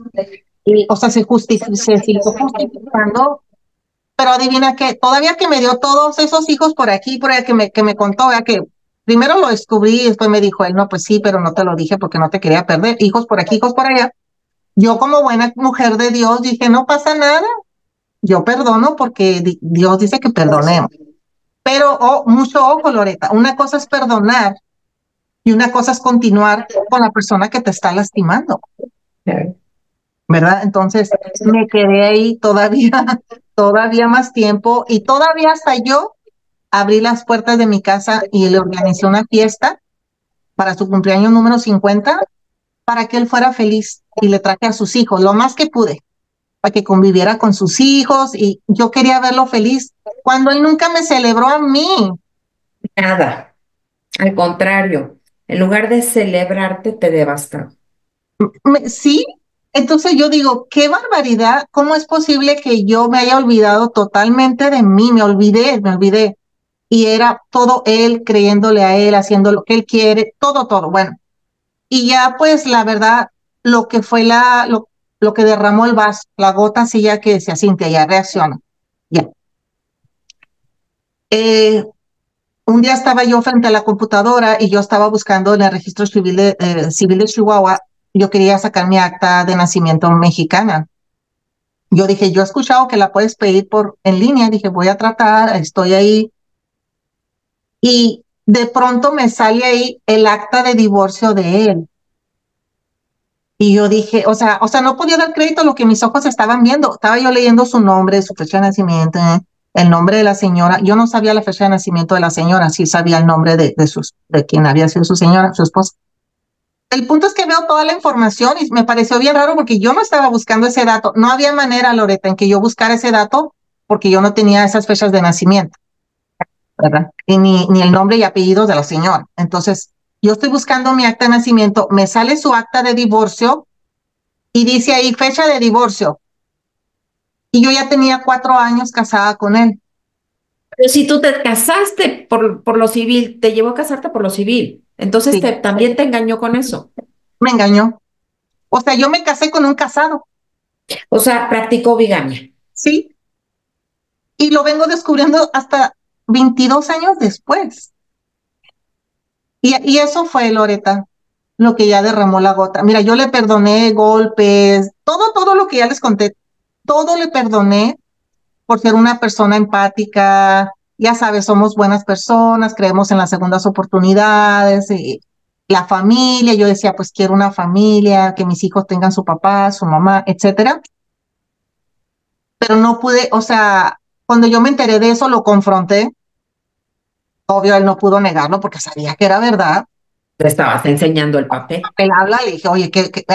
o sea, se siguió justificando. Pero adivina qué, todavía que me dio todos esos hijos por aquí, por allá, que me contó, vea que primero lo descubrí y después me dijo él, no, pues sí, pero no te lo dije porque no te quería perder, hijos por aquí, hijos por allá. Yo como buena mujer de Dios dije, no pasa nada, yo perdono porque Dios dice que perdonemos. Pero mucho ojo, Loreta, una cosa es perdonar y una cosa es continuar con la persona que te está lastimando, ¿verdad? Entonces me quedé ahí todavía, todavía más tiempo y todavía hasta yo abrí las puertas de mi casa y le organizé una fiesta para su cumpleaños número 50 para que él fuera feliz y le traje a sus hijos, lo más que pude, para que conviviera con sus hijos y yo quería verlo feliz cuando él nunca me celebró a mí. Nada, al contrario, en lugar de celebrarte, te devasta. Sí, entonces yo digo, qué barbaridad, ¿cómo es posible que yo me haya olvidado totalmente de mí? Me olvidé. Y era todo él, creyéndole a él, haciendo lo que él quiere, todo, todo. Bueno, y ya pues la verdad, lo que fue lo que derramó el vaso, la gota así ya que decía, Cintia, ya reacciona. Ya. Eh, un día estaba yo frente a la computadora y yo estaba buscando en el registro civil de Chihuahua, yo quería sacar mi acta de nacimiento mexicana. Yo dije, yo he escuchado que la puedes pedir en línea, dije, voy a tratar, estoy ahí. Y de pronto me sale ahí el acta de divorcio de él. Y yo dije, o sea, no podía dar crédito a lo que mis ojos estaban viendo. Estaba yo leyendo su nombre, su fecha de nacimiento, el nombre de la señora. Yo no sabía la fecha de nacimiento de la señora, sí sabía el nombre de quien había sido su señora, su esposa. El punto es que veo toda la información y me pareció bien raro porque yo no estaba buscando ese dato. No había manera, Loreta, en que yo buscara ese dato porque yo no tenía esas fechas de nacimiento, ¿verdad? Y ni el nombre y apellidos de la señora. Entonces, yo estoy buscando mi acta de nacimiento, me sale su acta de divorcio y dice ahí fecha de divorcio. Y yo ya tenía 4 años casada con él. Pero si tú te casaste por lo civil, te llevó a casarte por lo civil, entonces Sí, también te engañó con eso. me engañó. O sea, yo me casé con un casado, O sea, practicó bigamia. ¿sí? Y lo vengo descubriendo hasta 22 años después. Y eso fue, Loreta, lo que ya derramó la gota. Mira, yo le perdoné golpes, todo lo que ya les conté, todo le perdoné por ser una persona empática. Ya sabes, somos buenas personas, creemos en las segundas oportunidades, y la familia. Yo decía, pues quiero una familia, que mis hijos tengan su papá, su mamá, etcétera. Pero no pude, o sea, cuando yo me enteré de eso, lo confronté. Obvio, él no pudo negarlo porque sabía que era verdad. Le estabas enseñando el papel. Él habla, le dije, oye,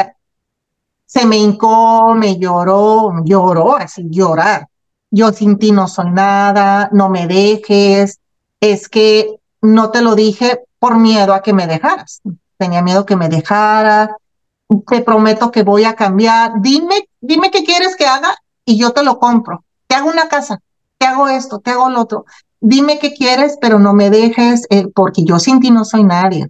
se me hincó, me lloró, así llorar. Yo sin ti no soy nada, no me dejes, es que no te lo dije por miedo a que me dejaras. Tenía miedo que me dejara, te prometo que voy a cambiar. Dime qué quieres que haga y yo te lo compro. Te hago una casa, te hago esto, te hago lo otro. Dime qué quieres, pero no me dejes, porque yo sin ti no soy nadie.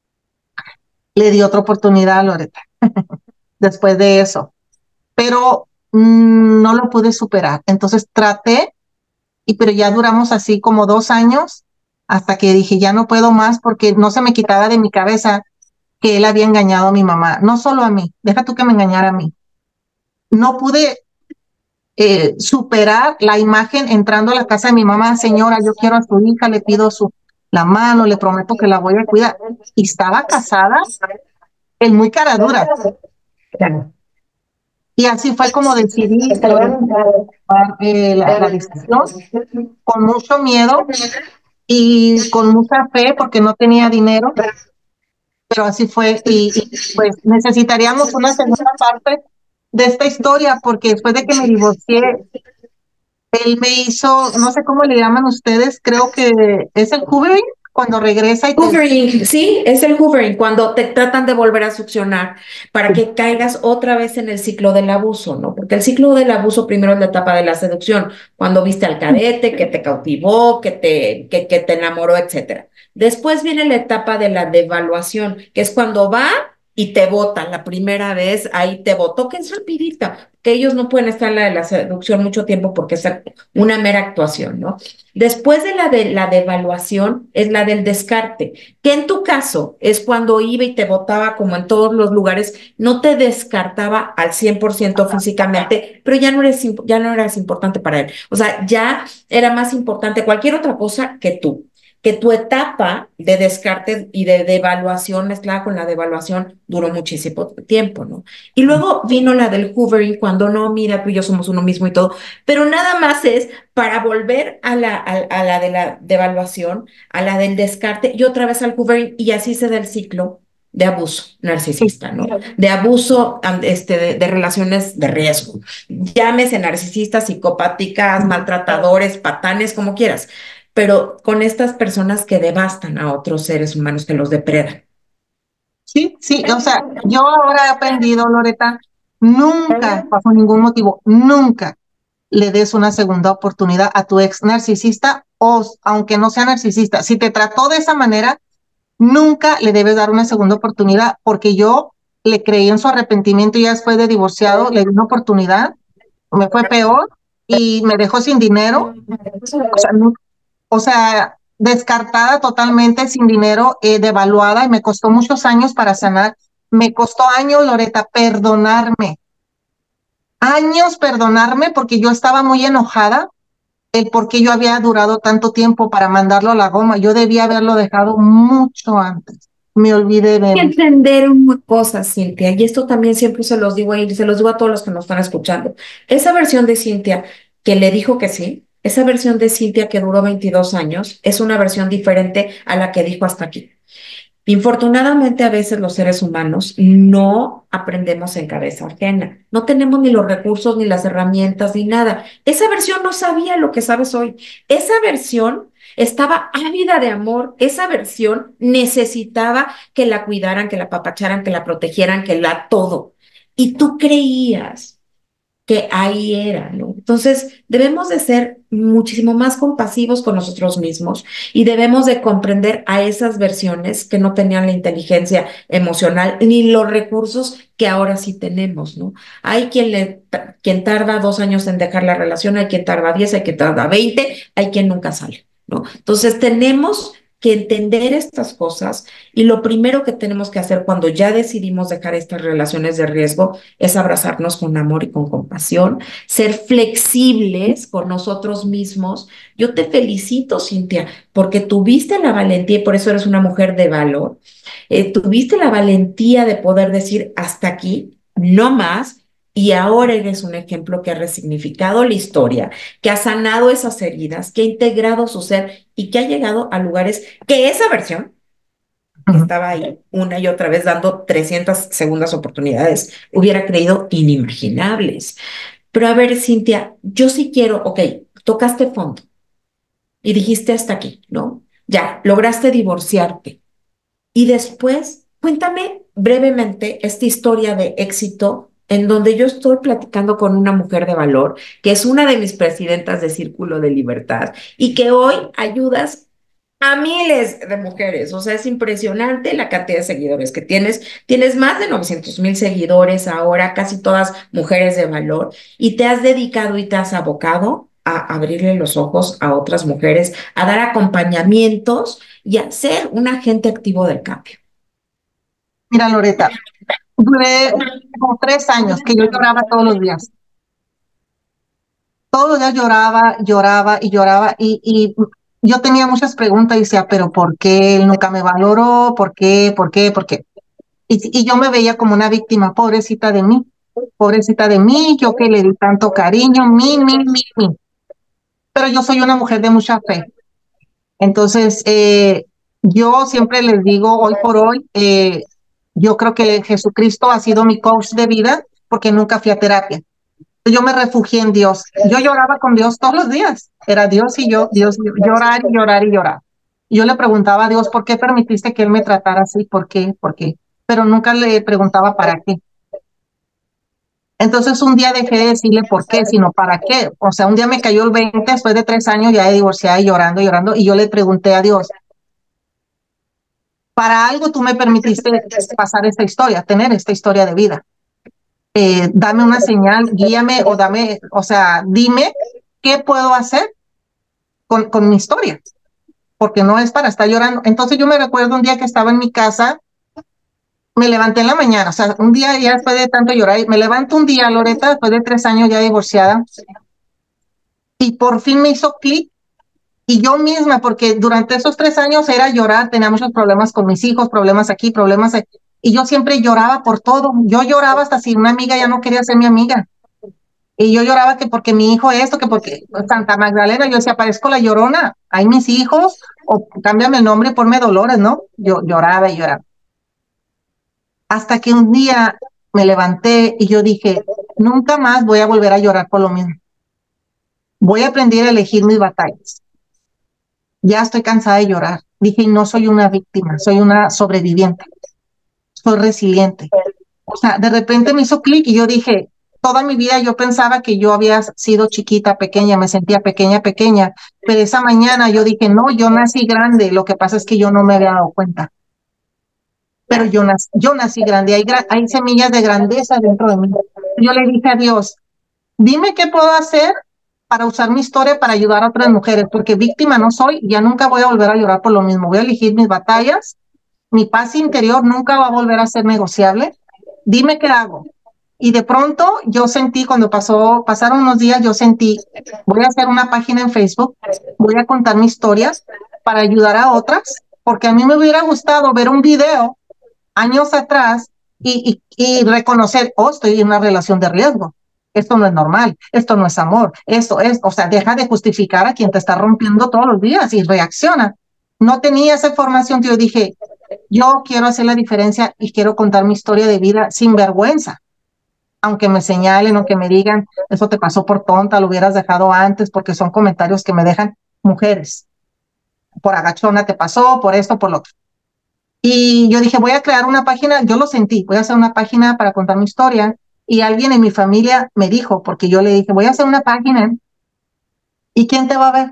Le di otra oportunidad a Loreta después de eso, pero no lo pude superar. Entonces traté, pero ya duramos así como 2 años hasta que dije, ya no puedo más porque no se me quitaba de mi cabeza que él había engañado a mi mamá, no solo a mí, deja tú que me engañara a mí. No pude superar la imagen entrando a la casa de mi mamá, señora, yo quiero a su hija, le pido la mano, le prometo que la voy a cuidar. Y estaba casada, él muy cara dura. Claro. Y así fue como decidí tomar la decisión, con mucho miedo y con mucha fe porque no tenía dinero, pero así fue. Pues necesitaríamos una segunda parte de esta historia porque después de que me divorcié, él me hizo, no sé cómo le llaman ustedes, creo que es el hoovering, cuando regresa y te... Hoovering, sí, es el hoovering, cuando te tratan de volver a succionar para que caigas otra vez en el ciclo del abuso, ¿no? Porque el ciclo del abuso primero es la etapa de la seducción, cuando viste al cadete, que te cautivó, que te enamoró, etcétera. Después viene la etapa de la devaluación, que es cuando va y te bota la primera vez, ahí te botó, que es rapidita, que ellos no pueden estar en la de la seducción mucho tiempo porque es una mera actuación, ¿no? Después de la devaluación es la del descarte, que en tu caso es cuando iba y te botaba como en todos los lugares, no te descartaba al 100% físicamente, pero ya no eras importante para él. O sea, ya era más importante cualquier otra cosa que tú. Que tu etapa de descarte y de devaluación mezclada con la devaluación duró muchísimo tiempo, ¿no? Y luego vino la del hoovering, cuando no, mira, tú y yo somos uno mismo y todo, pero nada más es para volver a la de la devaluación, a la del descarte y otra vez al hoovering y así se da el ciclo de abuso narcisista, ¿no? De abuso de relaciones de riesgo. Llámese narcisistas, psicopáticas, maltratadores, patanes, como quieras, pero con estas personas que devastan a otros seres humanos, que los depredan. Sí, sí, o sea, yo ahora he aprendido, Loreta, nunca, bajo ningún motivo, nunca le des una segunda oportunidad a tu ex narcisista o aunque no sea narcisista. Si te trató de esa manera, nunca le debes dar una segunda oportunidad porque yo le creí en su arrepentimiento y ya después de divorciado le di una oportunidad, me fue peor y me dejó sin dinero. O sea, descartada totalmente, sin dinero, devaluada y me costó muchos años para sanar. Me costó años, Loreta, años perdonarme porque yo estaba muy enojada el por qué yo había durado tanto tiempo para mandarlo a la goma. Yo debía haberlo dejado mucho antes, me olvidé Que de... entender una cosa, Cintia, y esto también siempre se los digo y se los digo a todos los que nos están escuchando. Esa versión de Cintia que le dijo que sí, esa versión de Cintia que duró 22 años, es una versión diferente a la que dijo hasta aquí. Infortunadamente, a veces los seres humanos no aprendemos en cabeza ajena. No tenemos ni los recursos, ni las herramientas, ni nada. Esa versión no sabía lo que sabes hoy. Esa versión estaba ávida de amor. Esa versión necesitaba que la cuidaran, que la apapacharan, que la protegieran, que la todo. Y tú creías que ahí era, ¿no? Entonces, debemos de ser muchísimo más compasivos con nosotros mismos y debemos de comprender a esas versiones que no tenían la inteligencia emocional ni los recursos que ahora sí tenemos, ¿no? Hay quien tarda 2 años en dejar la relación, hay quien tarda 10, hay quien tarda 20, hay quien nunca sale, ¿no? Entonces, tenemos que entender estas cosas y lo primero que tenemos que hacer cuando ya decidimos dejar estas relaciones de riesgo es abrazarnos con amor y con compasión, ser flexibles con nosotros mismos. Yo te felicito, Cintia, porque tuviste la valentía y por eso eres una mujer de valor. Tuviste la valentía de poder decir hasta aquí, no más. Y ahora eres un ejemplo que ha resignificado la historia, que ha sanado esas heridas, que ha integrado su ser y que ha llegado a lugares que esa versión que estaba ahí una y otra vez dando 300 segundas oportunidades, hubiera creído inimaginables. Pero a ver, Cintia, yo sí quiero, ok, tocaste fondo y dijiste hasta aquí, ¿no? Ya, lograste divorciarte. Y después, cuéntame brevemente esta historia de éxito en donde yo estoy platicando con una mujer de valor, que es una de mis presidentas de Círculo de Libertad y que hoy ayudas a miles de mujeres. O sea, es impresionante la cantidad de seguidores que tienes. Tienes más de 900,000 seguidores ahora, casi todas mujeres de valor, y te has dedicado y te has abocado a abrirle los ojos a otras mujeres, a dar acompañamientos y a ser un agente activo del cambio. Mira, Loreta, duré como 3 años que yo lloraba todos los días. Todos los días lloraba, lloraba y lloraba y yo tenía muchas preguntas y decía, pero ¿por qué él nunca me valoró? ¿Por qué? ¿Por qué? ¿Por qué? Y yo me veía como una víctima, pobrecita de mí, yo que le di tanto cariño, mi. Pero yo soy una mujer de mucha fe. Entonces, yo siempre les digo, hoy por hoy, yo creo que Jesucristo ha sido mi coach de vida porque nunca fui a terapia. Yo me refugié en Dios. Yo lloraba con Dios todos los días. Era Dios y yo, Dios, llorar y llorar y llorar. Y yo le preguntaba a Dios, ¿por qué permitiste que Él me tratara así? ¿Por qué? ¿Por qué? Pero nunca le preguntaba para qué. Entonces un día dejé de decirle por qué, sino para qué. O sea, un día me cayó el 20 después de 3 años ya de divorciada y llorando, llorando, y yo le pregunté a Dios, para algo tú me permitiste pasar esta historia, tener esta historia de vida. Dame una señal, guíame o dame, o sea, dime qué puedo hacer con mi historia, porque no es para estar llorando. Entonces yo me recuerdo un día que estaba en mi casa, me levanté en la mañana, o sea, un día ya después de tanto llorar, me levanto un día, Loreta, después de 3 años ya divorciada, y por fin me hizo clic. Y yo misma, porque durante esos 3 años era llorar, tenía muchos problemas con mis hijos, problemas aquí, problemas aquí, y yo siempre lloraba por todo. Yo lloraba hasta si una amiga ya no quería ser mi amiga. Y yo lloraba que porque mi hijo esto, que porque Santa Magdalena, yo decía, parezco la Llorona, hay mis hijos, o cámbiame el nombre y ponme Dolores, ¿no? Yo lloraba y lloraba. Hasta que un día me levanté y yo dije, nunca más voy a volver a llorar por lo mismo. Voy a aprender a elegir mis batallas. Ya estoy cansada de llorar. Dije, no soy una víctima, soy una sobreviviente, soy resiliente. O sea, de repente me hizo clic y yo dije, toda mi vida yo pensaba que yo había sido chiquita, pequeña, me sentía pequeña, pequeña, pero esa mañana yo dije, no, yo nací grande, lo que pasa es que yo no me había dado cuenta, pero yo nací grande, hay semillas de grandeza dentro de mí. Yo le dije a Dios, dime qué puedo hacer para usar mi historia para ayudar a otras mujeres, porque víctima no soy, ya nunca voy a volver a llorar por lo mismo, voy a elegir mis batallas, mi paz interior nunca va a volver a ser negociable, dime qué hago. Y de pronto yo sentí, cuando pasaron unos días, yo sentí, voy a hacer una página en Facebook, voy a contar mi historia para ayudar a otras, porque a mí me hubiera gustado ver un video años atrás y reconocer, oh, estoy en una relación de riesgo. Esto no es normal, esto no es amor, esto es, o sea, deja de justificar a quien te está rompiendo todos los días y reacciona. No tenía esa información que yo dije, yo quiero hacer la diferencia y quiero contar mi historia de vida sin vergüenza. Aunque me señalen, aunque me digan, eso te pasó por tonta, lo hubieras dejado antes, porque son comentarios que me dejan mujeres. Por agachona te pasó, por esto, por lo otro. Y yo dije, voy a crear una página, yo lo sentí, voy a hacer una página para contar mi historia. Y alguien en mi familia me dijo, porque yo le dije, voy a hacer una página, ¿y quién te va a ver?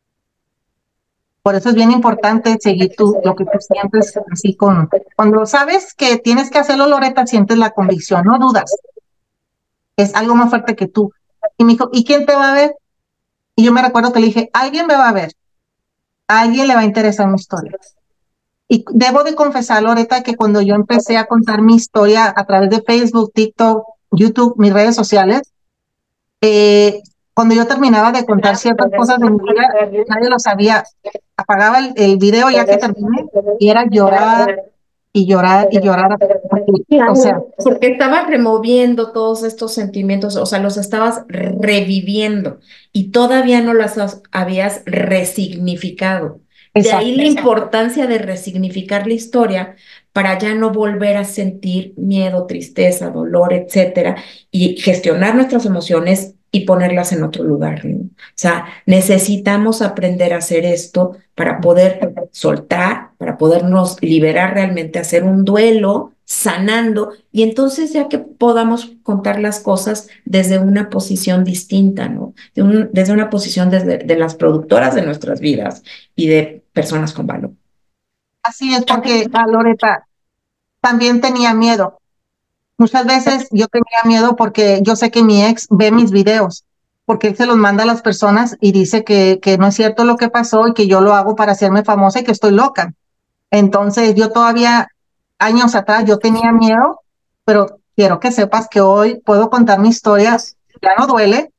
Por eso es bien importante seguir lo que tú sientes así cuando sabes que tienes que hacerlo, Loreta, sientes la convicción, no dudas, es algo más fuerte que tú. Y me dijo, ¿y quién te va a ver? Y yo me recuerdo que le dije, alguien me va a ver, a alguien le va a interesar mi historia. Y debo de confesar, Loreta, que cuando yo empecé a contar mi historia a través de Facebook, TikTok, YouTube, mis redes sociales, cuando yo terminaba de contar ciertas cosas de mi vida, nadie lo sabía. Apagaba el video ya que terminé y era llorar y llorar y llorar. Porque, o sea, Claro, porque estabas removiendo todos estos sentimientos, o sea, los estabas reviviendo y todavía no los habías resignificado. De ahí la importancia de resignificar la historia para ya no volver a sentir miedo, tristeza, dolor, etcétera, y gestionar nuestras emociones y ponerlas en otro lugar, ¿no? O sea, necesitamos aprender a hacer esto para poder soltar, para podernos liberar realmente, hacer un duelo sanando y entonces ya que podamos contar las cosas desde una posición distinta, ¿no? Desde una posición de las productoras de nuestras vidas y de personas con valor. así es porque, Loreta, también tenía miedo. Muchas veces yo tenía miedo porque yo sé que mi ex ve mis videos, porque él se los manda a las personas y dice que no es cierto lo que pasó y que yo lo hago para hacerme famosa y que estoy loca. Entonces yo todavía, años atrás, yo tenía miedo, pero quiero que sepas que hoy puedo contar mi historia, ya no duele,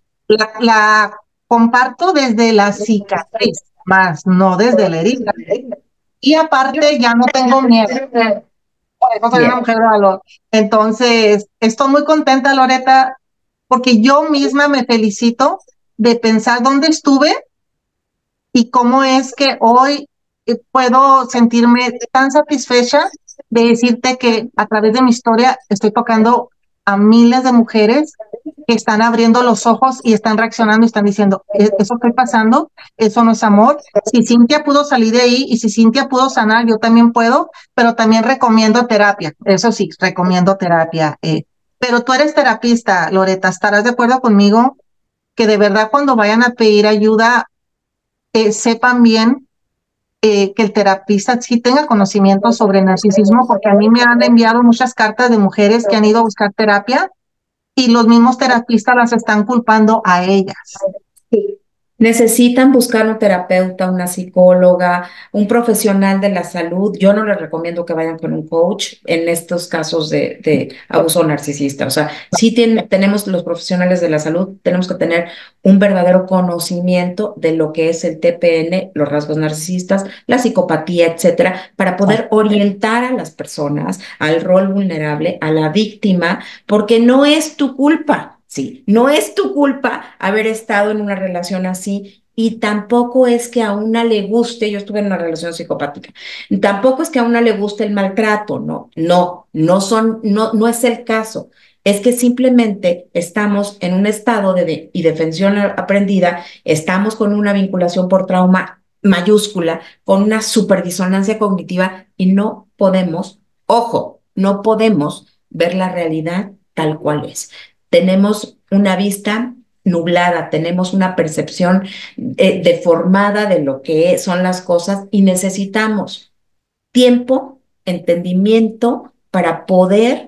la comparto desde la cicatriz, más no desde la herida. Y aparte ya no tengo miedo. Por eso soy una Bien. mujer de valor. Entonces, estoy muy contenta, Loreta, porque yo misma me felicito de pensar dónde estuve y cómo es que hoy puedo sentirme tan satisfecha de decirte que a través de mi historia estoy tocando a miles de mujeres que están abriendo los ojos y están reaccionando y están diciendo, eso está pasando, eso no es amor. Si Cintia pudo salir de ahí y si Cintia pudo sanar, yo también puedo, pero también recomiendo terapia. Eso sí, recomiendo terapia. Pero tú eres terapista, Loreta, ¿estarás de acuerdo conmigo que de verdad cuando vayan a pedir ayuda, sepan bien que el terapista sí tenga conocimiento sobre narcisismo? Porque a mí me han enviado muchas cartas de mujeres que han ido a buscar terapia y los mismos terapistas las están culpando a ellas. Sí. Necesitan buscar un terapeuta, una psicóloga, un profesional de la salud. Yo no les recomiendo que vayan con un coach en estos casos de abuso narcisista. O sea, sí tenemos los profesionales de la salud, tenemos que tener un verdadero conocimiento de lo que es el TPN, los rasgos narcisistas, la psicopatía, etcétera, para poder orientar a las personas al rol vulnerable, a la víctima, porque no es tu culpa. Sí, no es tu culpa haber estado en una relación así y tampoco es que a una le guste, yo estuve en una relación psicopática, tampoco es que a una le guste el maltrato, no es el caso. Es que simplemente estamos en un estado de indefensión aprendida, estamos con una vinculación por trauma mayúscula, con una superdisonancia cognitiva y no podemos, ojo, no podemos ver la realidad tal cual es. Tenemos una vista nublada, tenemos una percepción deformada de lo que son las cosas y necesitamos tiempo, entendimiento para poder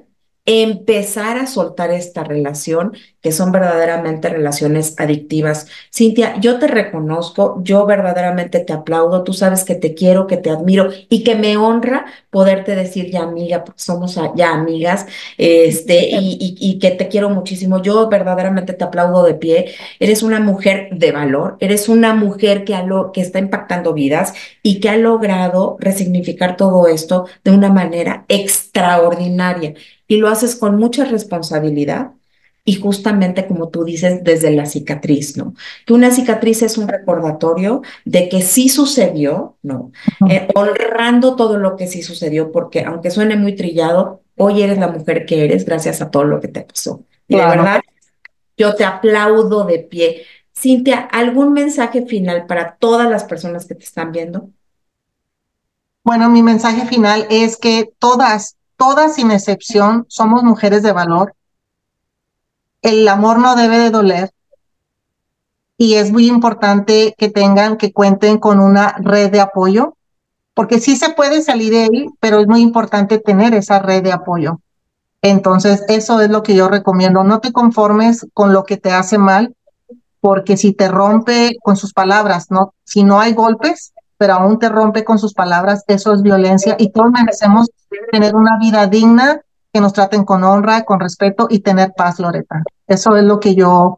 empezar a soltar esta relación, que son verdaderamente relaciones adictivas. Cintia, yo te reconozco, yo verdaderamente te aplaudo, tú sabes que te quiero, que te admiro y que me honra poderte decir ya amiga, porque somos ya amigas, y que te quiero muchísimo. Yo verdaderamente te aplaudo de pie. Eres una mujer de valor, eres una mujer que está impactando vidas y que ha logrado resignificar todo esto de una manera extraordinaria y lo haces con mucha responsabilidad y justamente como tú dices, desde la cicatriz, ¿no? Que una cicatriz es un recordatorio de que sí sucedió, ¿no? Honrando todo lo que sí sucedió, porque aunque suene muy trillado, hoy eres la mujer que eres gracias a todo lo que te pasó. Y de Claro. verdad, yo te aplaudo de pie. Cintia, ¿algún mensaje final para todas las personas que te están viendo? Bueno, mi mensaje final es que todas sin excepción, somos mujeres de valor. El amor no debe de doler y es muy importante que cuenten con una red de apoyo, porque sí se puede salir de ahí, pero es muy importante tener esa red de apoyo. Entonces, eso es lo que yo recomiendo. No te conformes con lo que te hace mal, porque si te rompe con sus palabras, no, si no hay golpes, pero aún te rompe con sus palabras, eso es violencia y todos merecemos tener una vida digna, que nos traten con honra, con respeto y tener paz, Loreta. Eso es lo que yo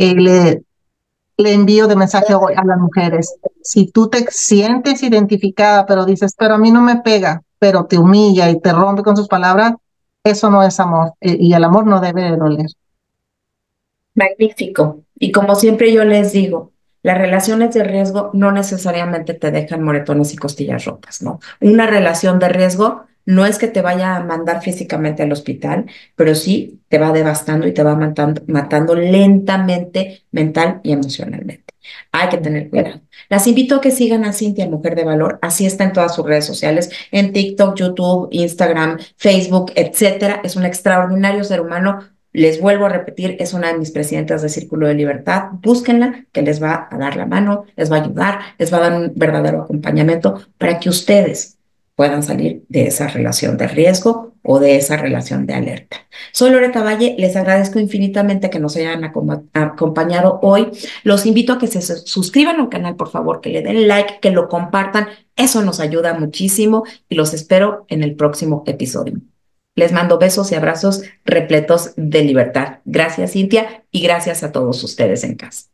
le envío de mensaje hoy a las mujeres. Si tú te sientes identificada, pero dices, pero a mí no me pega, pero te humilla y te rompe con sus palabras, eso no es amor y el amor no debe de doler. Magnífico. Y como siempre yo les digo, las relaciones de riesgo no necesariamente te dejan moretones y costillas rotas, ¿no? Una relación de riesgo no es que te vaya a mandar físicamente al hospital, pero sí te va devastando y te va matando lentamente, mental y emocionalmente. Hay que tener cuidado. Las invito a que sigan a Cintia Mujer de Valor. Así está en todas sus redes sociales, en TikTok, YouTube, Instagram, Facebook, etcétera. Es un extraordinario ser humano. Les vuelvo a repetir, es una de mis presidentas de Círculo de Libertad. Búsquenla, que les va a dar la mano, les va a ayudar, les va a dar un verdadero acompañamiento para que ustedes puedan salir de esa relación de riesgo o de esa relación de alerta. Soy Loreta Valle, les agradezco infinitamente que nos hayan acompañado hoy. Los invito a que se suscriban al canal, por favor, que le den like, que lo compartan. Eso nos ayuda muchísimo y los espero en el próximo episodio. Les mando besos y abrazos repletos de libertad. Gracias, Cintia, y gracias a todos ustedes en casa.